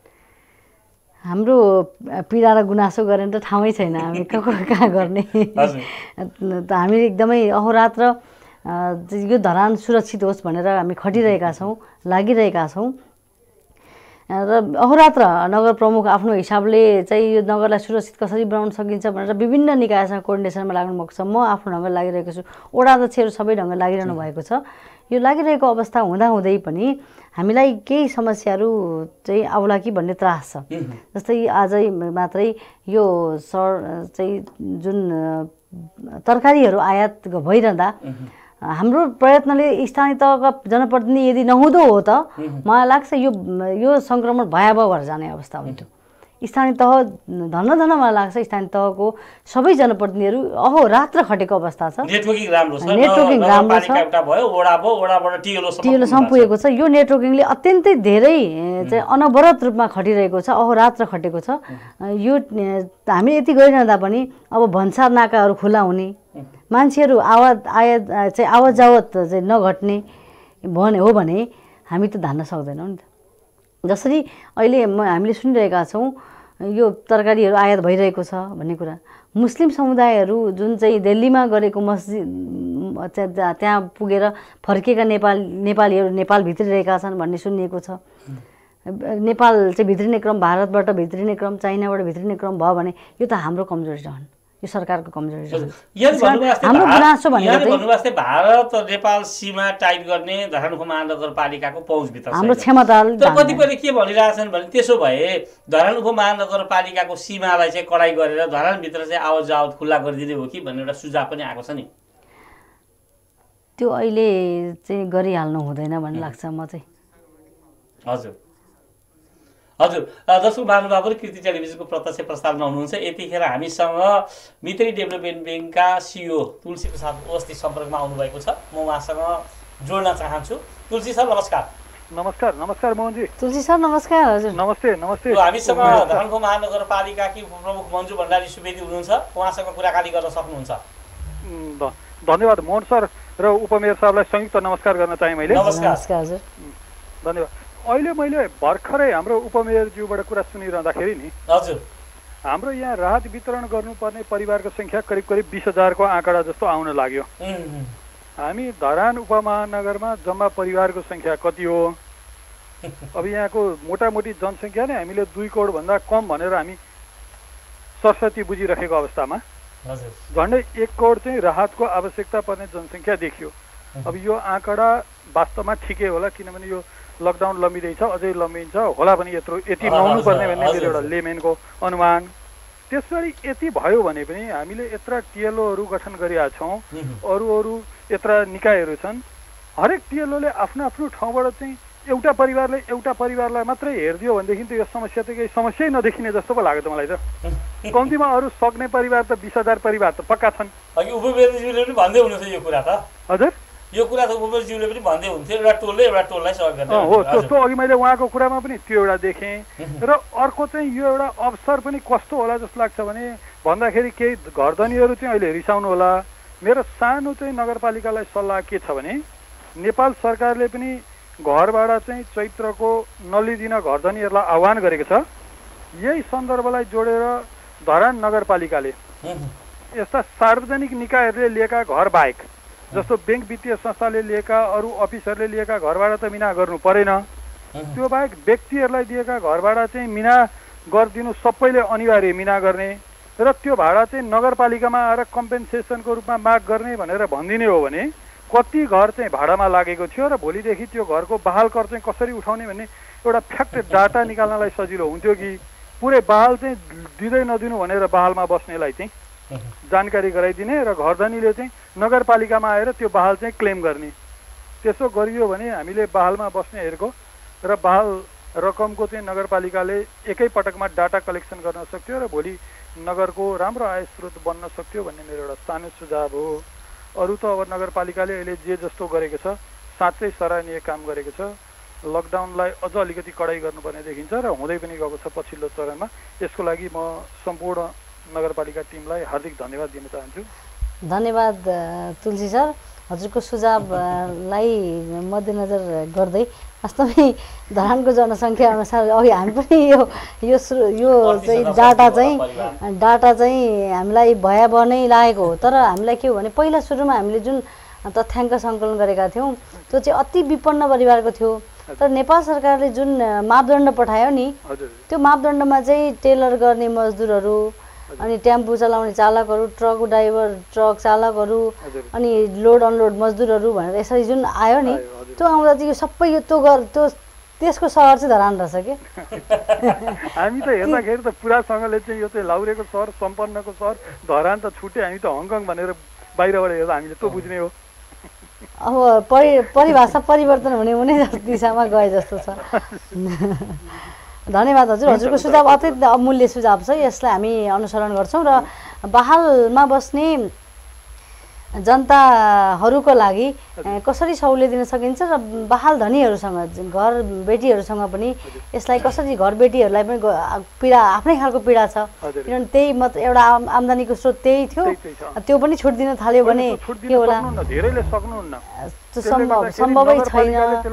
[SPEAKER 2] हाम्रो पीडा र गुनासो गरेर त ठाउँै छैन हामी कहाँ गर्ने त हामी एकदमै अहोरात्र यो धरान सुरक्षित होस् भनेर हामी खटिरहेका छौँ लागिरहेका छौँ र अहोरात्र नगर प्रमुख आफ्नो हिसाबले चाहिँ यो नगरलाई सुरक्षित कसरी बनाउन सकिन्छ भनेर विभिन्न निकायसँग कोर्डिनेसनमा लाग्नु भएको छ। म आफ्नो ढङ्गले लागिरहेको छु वडा अध्यक्षहरू सबै ढङ्गले लागिरहनु भएको छ। यो लागिरहेको अवस्था हुँदाहुँदै पनि हामीलाई केही समस्याहरू चाहिँ आउला कि भन्ने त्रास छ। जस्तै आजै मात्रै यो सर चाहिँ जुन तरकारीहरू आयात भइरहँदा हाम्रो प्रयत्नले स्थानीय तहका जनप्रतिनिधि यदि नहुँदो हो त मलाई लाग्छ यो यो सङ्क्रमण भयावह भएर जाने अवस्था हुन्थ्यो। स्थानीय तह धन्न धन्न मलाई लाग्छ स्थानीय तहको सबै जनप्रतिनिधिहरू अहो रात्र खटेको अवस्था छ।
[SPEAKER 1] नेटवर्किङ राम्रो छ
[SPEAKER 2] नेटवर्किङ राम्रो छ टिएलओसम्म पुगेको छ। यो नेटवर्किङले अत्यन्तै धेरै चाहिँ अनवरत रूपमा खटिरहेको छ अहो रात्र खटेको छ। यो हामी यति गरिरहँदा पनि अब भन्सार नाकाहरू खुला हुने मान्छेहरू आवाज आयात चाहिँ आवत जावत चाहिँ नघट्ने भने हो भने हामी त धान्न सक्दैनौँ नि त। जसरी अहिले म हामीले सुनिरहेका छौँ यो तरकारीहरू आयात भइरहेको छ भन्ने कुरा मुस्लिम समुदायहरू जुन चाहिँ दिल्लीमा गरेको मस्जिद त्यहाँ पुगेर फर्किएका नेपाल नेपालीहरू नेपाल भित्रिरहेका छन् भन्ने सुनिएको छ। नेपाल चाहिँ भित्रिने क्रम भारतबाट भित्रिने क्रम चाइनाबाट भित्रिने क्रम भयो भने यो त हाम्रो कमजोरी रहन् यो सरकारको कमजोरी हाम्रो गुनासो भनेको
[SPEAKER 1] भारत नेपाल सीमा टाइट गर्ने धरान उपमहानगरपालिकाको पहुँचभित्र
[SPEAKER 2] हाम्रो क्षमता
[SPEAKER 1] कतिपयले के भनिरहेछन् भने त्यसो भए धरान उपमहानगरपालिकाको सीमालाई चाहिँ कडाइ गरेर धरानभित्र चाहिँ आवत जावत खुल्ला गरिदिने हो कि भन्ने एउटा सुझाव पनि आएको छ नि।
[SPEAKER 2] त्यो अहिले चाहिँ गरिहाल्नु हुँदैन भन्ने लाग्छ म चाहिँ।
[SPEAKER 1] हजुर हजुर दर्शक महानुभावहरू कृति टेलिभिजनको प्रत्यक्ष प्रसारणमा हुनुहुन्छ। यतिखेर हामीसँग मित्री डेभलपमेन्ट ब्याङ्कका सिइओ तुलसी प्रसाद अवस्थी सम्पर्कमा आउनुभएको छ। म उहाँसँग जोड्न चाहन्छु। तुलसी सर नमस्कार।
[SPEAKER 4] नमस्कार नमस्कार मोहनजी।
[SPEAKER 2] तुलसी सर नमस्कार। हजुर
[SPEAKER 4] नमस्ते नमस्ते।
[SPEAKER 1] हामीसँग धरानको महानगरपालिकाकी उपप्रमुख मन्जु भण्डारी सुवेदी हुनुहुन्छ उहाँसँग कुराकानी गर्न सक्नुहुन्छ।
[SPEAKER 4] धन्यवाद मोहन सर र उपमेयर साहबलाई संयुक्त नमस्कार गर्न चाहे मैले।
[SPEAKER 2] नमस्कार हजुर
[SPEAKER 4] धन्यवाद। अहिले मैले भर्खरै हाम्रो उपमेयरज्यूबाट कुरा सुनिरहँदाखेरि नि
[SPEAKER 1] हजुर
[SPEAKER 4] हाम्रो यहाँ राहत वितरण गर्नुपर्ने परिवारको सङ्ख्या करिब करिब बिस हजारको आँकडा जस्तो आउन लाग्यो। हामी धरान उपमहानगरमा जम्मा परिवारको सङ्ख्या कति हो? अब यहाँको मोटामोटी जनसङ्ख्या नै हामीले दुई करोडभन्दा कम भनेर हामी सरस्वती बुझिराखेको अवस्थामा झन्डै एक करोड चाहिँ राहतको आवश्यकता पर्ने जनसङ्ख्या देखियो। अब यो आँकडा वास्तवमा ठिकै होला किनभने यो लकडाउन लम्बिँदैछ अझै लम्बिन्छ होला पनि यत्रो यति नहुनु पर्ने भन्ने मेरो एउटा लेमेनको अनुमान। त्यसरी यति भयो भने पनि हामीले यत्र टिएलओहरू गठन गरिरहेका छौँ अरू अरू यत्र निकायहरू छन् हरेक टिएलओले आफ्नो आफ्नो ठाउँबाट चाहिँ एउटा परिवारले एउटा परिवारलाई मात्रै हेरिदियो भनेदेखि त यो समस्या त केही समस्यै नदेखिने जस्तो पो लाग्यो त मलाई त। कम्तीमा अरू सक्ने परिवार त बिस हजार परिवार त पक्का छन्।
[SPEAKER 1] अघि उपमेयरज्यूले पनि भन्दै हुनुहुन्छ यो कुरा त।
[SPEAKER 4] हजुर
[SPEAKER 1] यो कुरा त उपमेयरज्यूले पनि भन्दै हुन्थ्यो एउटा टोलले एउटा टोललाई सहयोग गर्ने
[SPEAKER 4] हो जस्तो अघि मैले उहाँको कुरामा पनि त्यो एउटा देखेँ। र अर्को चाहिँ यो एउटा अवसर पनि कस्तो होला जस्तो लाग्छ भने भन्दाखेरि केही घरधनीहरू चाहिँ अहिले रिसाउनु होला। मेरो सानो चाहिँ नगरपालिकालाई सल्लाह के छ भने नेपाल सरकारले पनि घरबाट चाहिँ चैत्रको नलिदिन घरधनीहरूलाई आह्वान गरेको छ। यही सन्दर्भलाई जोडेर धरान नगरपालिकाले यस्ता सार्वजनिक निकायहरूले लिएका घर बाहेक जस्तो ब्याङ्क वित्तीय संस्थाले लिएका अरू अफिसहरूले लिएका घरबाट त मिना गर्नु परेन त्यो बाहेक व्यक्तिहरूलाई दिएका घरबाट चाहिँ मिना गरिदिनु सबैले अनिवार्य मिना गर्ने र त्यो भाडा चाहिँ नगरपालिकामा आएर कम्पेन्सेसनको रूपमा माग गर्ने भनेर भनिदिने हो भने कति घर चाहिँ भाडामा लागेको थियो र भोलिदेखि त्यो घरको बहाल कर चाहिँ कसरी उठाउने भन्ने एउटा फ्याक्ट डाटा निकाल्नलाई सजिलो हुन्थ्यो कि पुरै बहाल चाहिँ दिँदै नदिनु भनेर बहालमा बस्नेलाई चाहिँ जानकारी गराइदिने र घरधनीले चाहिँ नगरपालिकामा आएर त्यो बहाल चाहिँ क्लेम गर्ने। त्यसो गरियो भने हामीले बहालमा बस्नेहरूको र बहाल रकमको चाहिँ नगरपालिकाले एकै पटकमा डाटा कलेक्सन गर्न सक्थ्यो र भोलि नगरको राम्रो आय स्रोत बन्न सक्थ्यो भन्ने मेरो एउटा सानो सुझाव हो। अरू त अब नगरपालिकाले अहिले जे जस्तो गरेको छ साँच्चै सराहनीय काम गरेको छ। लकडाउनलाई अझ अलिकति कडाइ गर्नुपर्ने देखिन्छ र हुँदै पनि गएको छ पछिल्लो चरणमा। यसको लागि म सम्पूर्ण नगरपालिका टिमलाई हार्दिक धन्यवाद दिन चाहन्छु।
[SPEAKER 2] धन्यवाद तुलसी सर। हजुरको सुझावलाई मध्यनजर गर्दै वास्तवमै धरानको जनसङ्ख्या अनुसार अघि हामी पनि यो यो यो चाहिँ डाटा चाहिँ डाटा चाहिँ हामीलाई भयावह नै लागेको हो। तर हामीलाई के हो भने पहिला सुरुमा हामीले जुन तथ्याङ्क सङ्कलन गरेका थियौँ त्यो चाहिँ अति विपन्न परिवारको थियो। तर नेपाल सरकारले जुन मापदण्ड पठायो नि त्यो मापदण्डमा चाहिँ टेलर गर्ने मजदुरहरू अनि टेम्पो चलाउने चालकहरू ट्रक ड्राइभर ट्रक चालकहरू अनि लोड अनलोड मजदुरहरू भनेर यसरी जुन आयो नि त्यो आउँदा चाहिँ यो सबै यो त्यो गर त्यो त्यसको सहर चाहिँ धरान रहेछ कि
[SPEAKER 4] हामी त हेर्दाखेरि त पुरासँगले चाहिँ यो चाहिँ लाउरेको सहर सम्पन्नको सहर धरान त छुट्टै हामी त हङकङ भनेर बाहिरबाट हेर्दा हामीले त्यो बुझ्ने हो।
[SPEAKER 2] अब परि परिभाषा परिवर्तन हुने हुने दिशामा गए जस्तो छ। धन्यवाद हजुर। हजुरको सुझाव अत्यन्त अमूल्य सुझाव छ। यसलाई हामी अनुसरण गर्छौँ र बहालमा बस्ने जनताहरूको लागि कसरी सहुलियत दिन सकिन्छ र बहाल धनीहरूसँग घर बेटीहरूसँग पनि यसलाई कसरी घर बेटीहरूलाई पनि पीडा आफ्नै खालको पीडा छ किनभने त्यही मत एउटा आम्दानीको स्रोत त्यही थियो त्यो पनि छुट दिन थाल्यो भने के होला सम्भव सम्भवै छैन।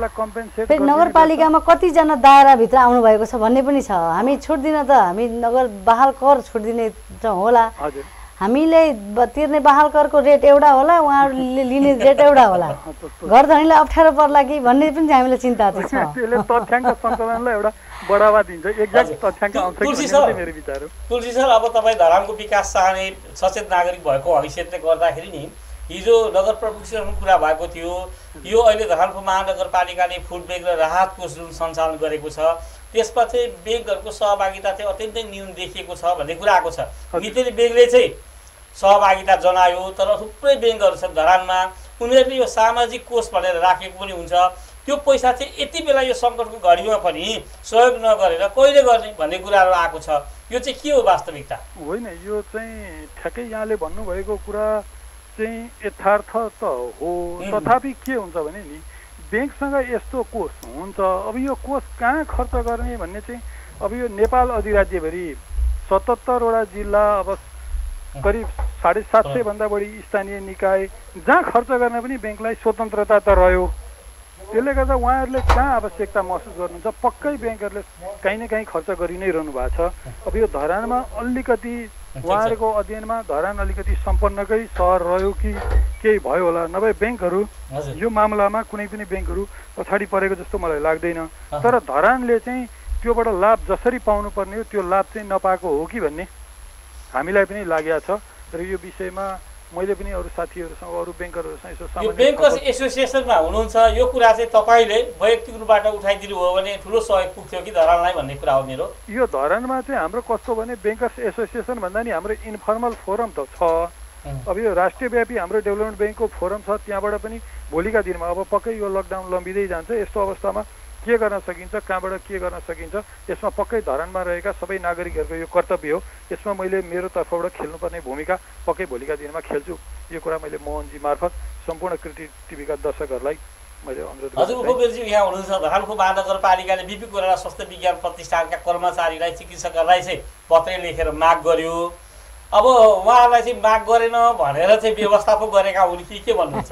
[SPEAKER 2] फेरि नगरपालिकामा कतिजना दायराभित्र आउनुभएको छ भन्ने पनि छ। हामी छुट दिन त हामी नगर बहाल कर छुट दिने होला हामीले तिर्ने बहाल करको रेट एउटा होला उहाँहरूले लिने रेट एउटा होला घर धनीलाई अप्ठ्यारो पर्ला कि भन्ने पनि हामीलाई चिन्ता छ।
[SPEAKER 4] त्यसले तथ्याङ्क सङ्कलनलाई एउटा बढावा दिन्छ। एक्ज्याक्ट तथ्याङ्क आउँछ कि मेरो विचार हो।
[SPEAKER 1] तुलसी सर अब तपाईँ धरानको विकास चाहने सचेत नागरिक भएको हैसियतले गर्दाखेरि नि हिजो नगर प्रमुखसँग कुरा भएको थियो यो अहिले धरानको महानगरपालिकाले फुड ब्याङ्क र राहत कोष जुन सञ्चालन गरेको छ त्यसमा चाहिँ ब्याङ्कहरूको सहभागिता चाहिँ अत्यन्तै न्यून देखिएको छ भन्ने कुरा आएको छ। मितेरी ब्याङ्कले चाहिँ सहभागिता जनायो तर थुप्रै ब्याङ्कहरू छन् धरानमा उनीहरूले यो सामाजिक कोष भनेर राखेको पनि हुन्छ। त्यो पैसा चाहिँ यति बेला यो सङ्कटको घडीमा पनि सहयोग नगरेर कहिले गर्ने भन्ने कुराहरू आएको छ। यो चाहिँ के हो वास्तविकता?
[SPEAKER 4] होइन यो चाहिँ ठ्याक्कै यहाँले भन्नुभएको कुरा चाहिँ यथार्थ त हो। तथापि के हुन्छ भने नि ब्याङ्कसँग यस्तो कोष हुन्छ। अब यो कोष कहाँ खर्च गर्ने भन्ने चाहिँ अब यो नेपाल अधिराज्यभरि सतहत्तरवटा जिल्ला अब करिब साढे सात सय भन्दा बढी स्थानीय निकाय जहाँ खर्च गर्न पनि ब्याङ्कलाई स्वतन्त्रता त रह्यो। त्यसले गर्दा उहाँहरूले कहाँ आवश्यकता महसुस गर्नुहुन्छ पक्कै ब्याङ्कहरूले काहीँ न काहीँ खर्च गरि नै रहनु भएको छ। अब यो धरानमा अलिकति उहाँहरूको अध्ययनमा धरान अलिकति सम्पन्नकै सहर रह्यो कि केही भयो होला नभए ब्याङ्कहरू यो मामलामा कुनै पनि ब्याङ्कहरू पछाडि परेको जस्तो मलाई लाग्दैन। तर धरानले चाहिँ त्योबाट लाभ जसरी पाउनुपर्ने हो त्यो लाभ चाहिँ नपाएको हो कि भन्ने हामीलाई पनि लागेको छ। र यो विषयमा मैले पनि अरू साथीहरूसँग अरू ब्याङ्करहरूसँग यसो
[SPEAKER 1] सामान्य ब्याङ्कर्स एसोसिएसनमा हुनुहुन्छ यो कुरा चाहिँ तपाईँले वैयक्तिक रूपबाट उठाइदिनु हो भने ठुलो सहयोग पुग्थ्यो कि धरानलाई भन्ने कुरा हो मेरो।
[SPEAKER 4] यो धरानमा चाहिँ हाम्रो कस्तो भने ब्याङ्कर्स एसोसिएसन भन्दा नि हाम्रो इन्फर्मल फोरम त छ। अब यो राष्ट्रव्यापी हाम्रो डेभलपमेन्ट ब्याङ्कको फोरम छ त्यहाँबाट पनि भोलिका दिनमा अब पक्कै यो लकडाउन लम्बिँदै जान्छ यस्तो अवस्थामा के गर्न सकिन्छ कहाँबाट के गर्न सकिन्छ यसमा पक्कै धरानमा रहेका सबै नागरिकहरूको यो कर्तव्य हो। यसमा मैले मेरो तर्फबाट खेल्नुपर्ने भूमिका पक्कै भोलिका दिनमा खेल्छु। यो कुरा मैले मोहनजी मार्फत सम्पूर्ण कृति टिभीका दर्शकहरूलाई मैले अनुरोध गर्छु।
[SPEAKER 1] हजुर उपमेयरजी यहाँ हुनुहुन्छ धरानको महानगरपालिकाले बिपी कोइराला स्वास्थ्य विज्ञान प्रतिष्ठानका कर्मचारीलाई चिकित्सकहरूलाई चाहिँ पत्र लेखेर माग गर्यो। अब उहाँहरूलाई चाहिँ माग गरेन भनेर चाहिँ व्यवस्थापन गरेका हुन् कि के भन्नुहुन्छ?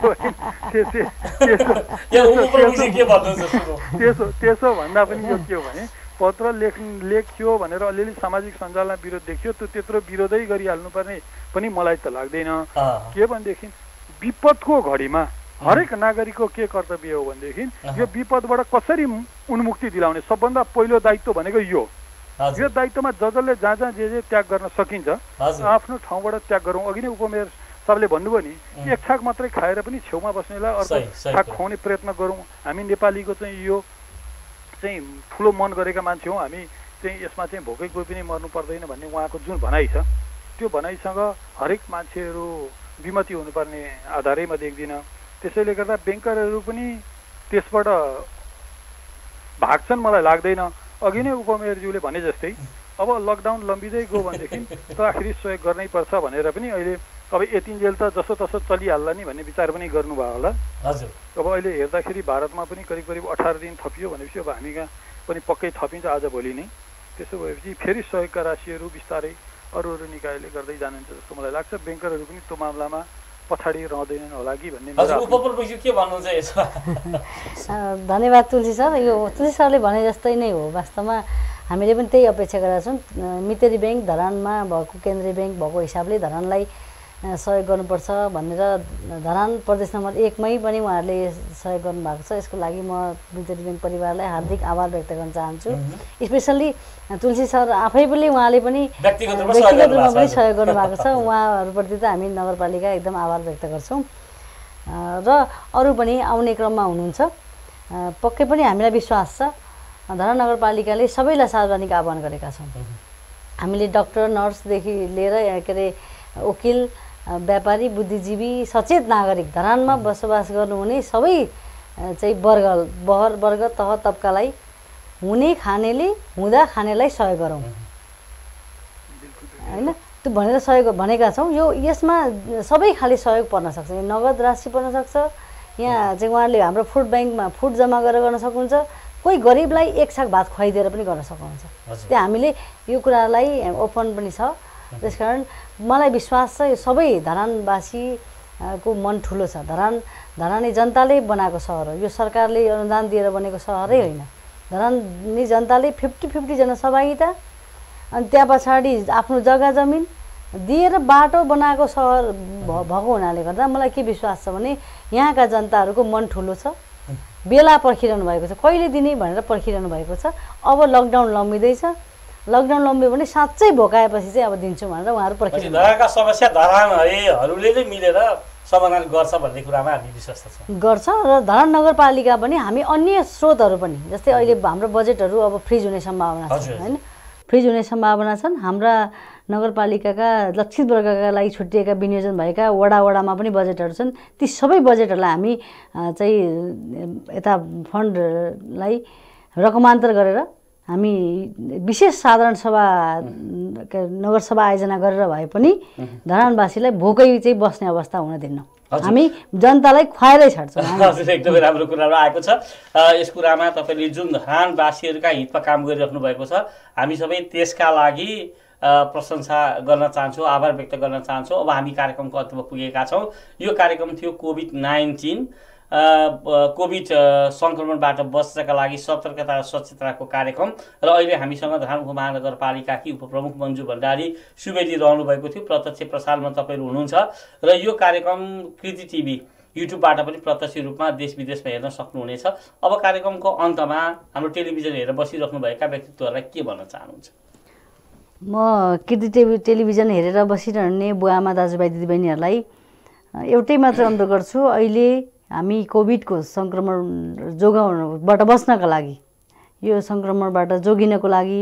[SPEAKER 4] त्यसो त्यसो भन्दा पनि यो के हो भने पत्र लेख लेख्यो भनेर अलिअलि सामाजिक सञ्जालमा विरोध देखियो त्यो त्यत्रो विरोधै गरिहाल्नुपर्ने पनि मलाई त लाग्दैन। के भनेदेखि विपदको घडीमा हरेक नागरिकको के कर्तव्य हो भनेदेखि यो विपदबाट कसरी उन्मुक्ति दिलाउने सबभन्दा पहिलो दायित्व भनेको यो यो दायित्वमा ज जसले जहाँ जहाँ जे जे त्याग गर्न सकिन्छ आफ्नो ठाउँबाट त्याग गरौँ। अघि नै उपमेयर सबले भन्नुभयो नि एक छाक मात्रै खाएर पनि छेउमा बस्नेलाई अर्को छाक खुवाउने प्रयत्न गरौँ। हामी नेपालीको चाहिँ यो चाहिँ ठुलो मन गरेका मान्छे हौँ हामी चाहिँ यसमा चाहिँ भोकै कोही पनि मर्नु पर्दैन भन्ने उहाँको जुन भनाइ छ त्यो भनाइसँग हरेक मान्छेहरू विमति हुनुपर्ने आधारै म देख्दिनँ। त्यसैले गर्दा ब्याङ्करहरू पनि त्यसबाट भाग्छन् मलाई लाग्दैन। अघि नै उपमेयरज्यूले भने जस्तै अब लकडाउन लम्बिँदै गयो भनेदेखि त आखिरी सहयोग गर्नै पर्छ भनेर पनि अहिले अब यतिन्जेल त जसो तसो चलिहाल्ला नि भन्ने विचार पनि गर्नुभयो होला।
[SPEAKER 1] हजुर
[SPEAKER 4] अब अहिले हेर्दाखेरि भारतमा पनि करिब करिब अठार दिन थपियो भनेपछि अब हामी कहाँ पनि पक्कै थपिन्छ आज भोलि नै। त्यसो भएपछि फेरि सहयोगका राशिहरू बिस्तारै अरू अरू निकायले गर्दै जानुहुन्छ जस्तो मलाई लाग्छ। ब्याङ्करहरू पनि त्यो मामलामा पछाडि रहँदैनन् होला कि भन्ने
[SPEAKER 1] के भन्नुहुन्छ यसो?
[SPEAKER 2] धन्यवाद तुलसी सर। यो तुलसी सरले भने जस्तै नै हो। वास्तवमा हामीले पनि त्यही अपेक्षा गरेका छौँ। मितेरी ब्याङ्क धरानमा भएको केन्द्रीय ब्याङ्क भएको हिसाबले धरानलाई सहयोग गर्नुपर्छ भनेर धरान प्रदेश नम्बर एकमै पनि उहाँहरूले सहयोग गर्नुभएको छ। यसको लागि म मितेरी ब्याङ्क परिवारलाई हार्दिक आभार व्यक्त गर्न चाहन्छु। स्पेसल्ली तुलसी सर आफै पनि उहाँले पनि व्यक्तिगत रूपमा पनि सहयोग गर्नुभएको छ। उहाँहरूप्रति त हामी नगरपालिका एकदम आभार व्यक्त गर्छौँ र अरू पनि आउने क्रममा हुनुहुन्छ। पक्कै पनि हामीलाई विश्वास छ धरान नगरपालिकाले सबैलाई सार्वजनिक आह्वान गरेका छौँ। हामीले डक्टर नर्सदेखि लिएर के अरे वकिल व्यापारी बुद्धिजीवी सचेत नागरिक धरानमा बसोबास गर्नुहुने सबै चाहिँ वर्ग बहर वर्ग तह तब्कालाई हुने खानेले हुँदा खानेलाई सहयोग गरौँ होइन। त्यो भनेर सहयोग भनेका छौँ। यो यसमा सबै खाले सहयोग पर्न सक्छ। नगद राशि पर्न सक्छ। यहाँ चाहिँ उहाँले हाम्रो फुड ब्याङ्कमा फुड जम्मा गरेर गर्न सक्नुहुन्छ। कोही गरिबलाई एक साग भात खुवाइदिएर पनि गर्न सक्नुहुन्छ। त्यो हामीले यो कुरालाई ओपन पनि छ। त्यसकारण मलाई विश्वास छ यो सबै धरानवासीको मन ठुलो छ। धरान धरानी जनताले बनाएको सहर हो। यो सरकारले अनुदान दिएर बनेको सहरै होइन। धरानी जनताले फिफ्टी फिफ्टीजना सहभागिता अनि त्यहाँ पछाडि आफ्नो जग्गा जमिन दिएर बाटो बनाएको सहर भएको हुनाले गर्दा मलाई के विश्वास छ भने यहाँका जनताहरूको मन ठुलो छ। बेला पर्खिरहनु भएको छ। कहिले दिने भनेर पर्खिरहनु भएको छ। अब लकडाउन लम्बिँदैछ। लकडाउन लम्ब्यो भने साँच्चै भोकाएपछि चाहिँ अब दिन्छु भनेर उहाँहरू पर्खिरहनु।
[SPEAKER 1] धरानका समस्या धरानहरूले नै मिलेर समाधान गर्छ भन्ने कुरामा हामी विश्वास छ
[SPEAKER 2] गर्छ। र धरान नगरपालिका पनि हामी अन्य स्रोतहरू पनि जस्तै अहिले हाम्रो बजेटहरू अब फ्रिज हुने सम्भावना छ होइन। फ्रिज हुने सम्भावना छन्। हाम्रा नगरपालिकाका लक्षित वर्गका लागि छुट्टिएका विनियोजन भएका वडा वडामा पनि बजेटहरू छन्। ती सबै बजेटहरूलाई हामी चाहिँ यता फन्डलाई रकमान्तर गरेर हामी विशेष साधारण सभा नगरसभा आयोजना गरेर भए पनि धरानवासीलाई भोकै चाहिँ बस्ने अवस्था हुन दिन्न। हामी जनतालाई खुवाएरै छाड्छौँ।
[SPEAKER 1] हजुर एकदमै राम्रो कुराहरू आएको छ। यस कुरामा तपाईँले जुन धरानवासीहरूका हितमा काम गरिराख्नु भएको छ हामी सबै त्यसका लागि प्रशंसा गर्न चाहन्छौँ, आभार व्यक्त गर्न चाहन्छौँ। अब हामी कार्यक्रमको अन्त्यमा पुगेका छौँ। यो कार्यक्रम थियो कोभिड नाइन्टिन कोभिड सङ्क्रमणबाट बच्नका लागि सतर्कता र सचेतनाको कार्यक्रम र अहिले हामीसँग धरान उपमहानगरपालिकाकी उपप्रमुख मन्जु भण्डारी सुवेदी रहनुभएको थियो। प्रत्यक्ष प्रसारमा तपाईँहरू हुनुहुन्छ र यो कार्यक्रम कृति टिभी युट्युबबाट पनि प्रत्यक्ष रूपमा देश विदेशमा हेर्न सक्नुहुनेछ। अब कार्यक्रमको अन्तमा हाम्रो टेलिभिजन हेरेर बसिराख्नुभएका व्यक्तित्वहरूलाई के भन्न चाहनुहुन्छ?
[SPEAKER 2] म कृति टिभी टेलिभिजन हेरेर बसिरहने बुवाआमा दाजुभाइ दिदीबहिनीहरूलाई एउटै मात्र अनुरोध गर्छु। अहिले हामी कोभिडको सङ्क्रमण जोगाउनबाट बस्नका लागि यो सङ्क्रमणबाट जोगिनको लागि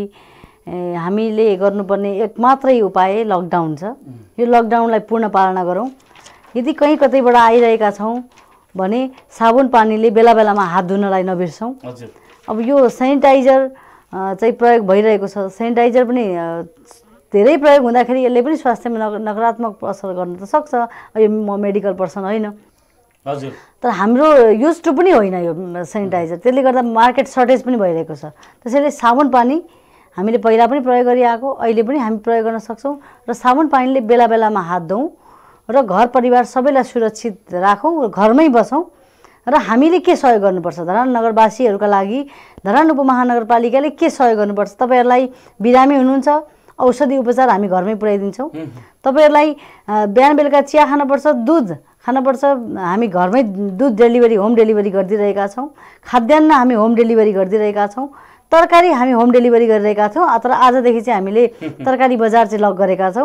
[SPEAKER 2] हामीले गर्नुपर्ने एक मात्रै उपाय लकडाउन छ। यो लकडाउनलाई पूर्ण पालना गरौँ। यदि कहीँ कतैबाट आइरहेका छौँ भने साबुन पानीले बेला बेलामा हात धुनलाई नबिर्सौँ। अब यो सेनिटाइजर चाहिँ प्रयोग भइरहेको छ। सेनिटाइजर पनि धेरै प्रयोग हुँदाखेरि यसले पनि स्वास्थ्यमा नकारात्मक असर गर्न त सक्छ। यो म मेडिकल पर्सन होइन
[SPEAKER 1] हजुर,
[SPEAKER 2] तर हाम्रो युज टु पनि होइन यो सेनिटाइजर। त्यसले गर्दा मार्केट सर्टेज पनि भइरहेको छ। त्यसैले साबुन पानी हामीले पहिला पनि प्रयोग गरिआएको अहिले पनि हामी प्रयोग गर्न सक्छौँ र साबुन पानीले बेला बेलामा हात धौँ र घर परिवार सबैलाई सुरक्षित राखौँ, घरमै बसौँ। र हामीले के सहयोग गर्नुपर्छ धरान नगरवासीहरूका लागि धरान उपमहानगरपालिकाले के सहयोग गर्नुपर्छ? तपाईँहरूलाई बिरामी हुनुहुन्छ औषधि उपचार हामी घरमै पुर्याइदिन्छौँ। तपाईँहरूलाई बिहान बेलुका चिया खानुपर्छ, दुध खानुपर्छ, हामी घरमै दुध डेलिभरी होम डेलिभरी गरिदिइरहेका छौँ। खाद्यान्न हामी होम डेलिभरी गरिदिइरहेका छौँ। तरकारी हामी होम डेलिभरी गरिरहेका छौँ। तर आजदेखि चाहिँ हामीले तरकारी बजार चाहिँ लक गरेका छौँ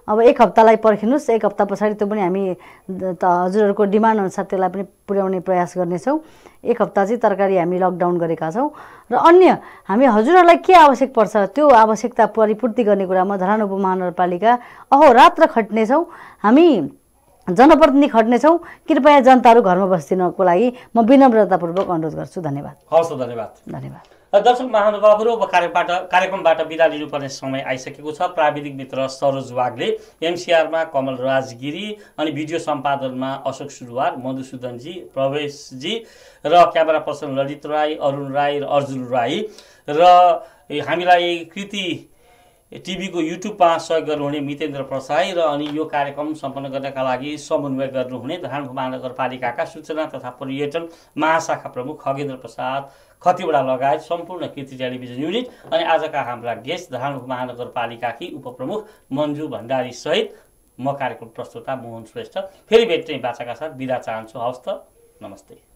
[SPEAKER 2] अब एक हप्तालाई पर्खिनुहोस्, एक हप्ता पछाडि त्यो पनि हामी त हजुरहरूको डिमान्ड अनुसार त्यसलाई पनि पुर्याउने प्रयास गर्नेछौँ। एक हप्ता चाहिँ तरकारी हामी लकडाउन गरेका छौँ र अन्य हामी हजुरहरूलाई के आवश्यक पर्छ त्यो आवश्यकता परिपूर्ति गर्ने कुरामा धरान उपमहानगरपालिका अहोरात्र खट्नेछौँ। हामी जनप्रतिनिधि खट्नेछौँ। कृपया जनताहरू घरमा बस्दिनको लागि म विनम्रतापूर्वक अनुरोध गर्छु। धन्यवाद।
[SPEAKER 1] हवस्, धन्यवाद।
[SPEAKER 2] धन्यवाद।
[SPEAKER 1] दर्शक महानुभावहरू, अब कार्यबाट कार्यक्रमबाट बिदा लिनुपर्ने समय आइसकेको छ। प्राविधिक मित्र सरोज वागले, एमसिआरमा कमल राजगिरी, अनि भिडियो सम्पादनमा अशोक सुरुवार, मधुसूदनजी, प्रवेशजी र क्यामेरा पर्सन ललित राई, अरुण राई र अर्जुन राई र हामीलाई कृति टिभीको युट्युबमा सहयोग गर्नुहुने मितेन्द्र प्रसाई र अनि यो कार्यक्रम सम्पन्न गर्नका लागि समन्वय गर्नुहुने धरान उपमहानगरपालिकाका सूचना तथा पर्यटन महाशाखा प्रमुख खगेन्द्र प्रसाद खतिवडा लगायत सम्पूर्ण कृति टेलिभिजन युनिट अनि आजका हाम्रा गेस्ट धरान उपमहानगरपालिकाकी उपप्रमुख मन्जु भण्डारी सहित म कार्यक्रम प्रस्तुता मोहन श्रेष्ठ फेरि भेट्ने बाचाका साथ बिदा चाहन्छु। हवस् त, नमस्ते।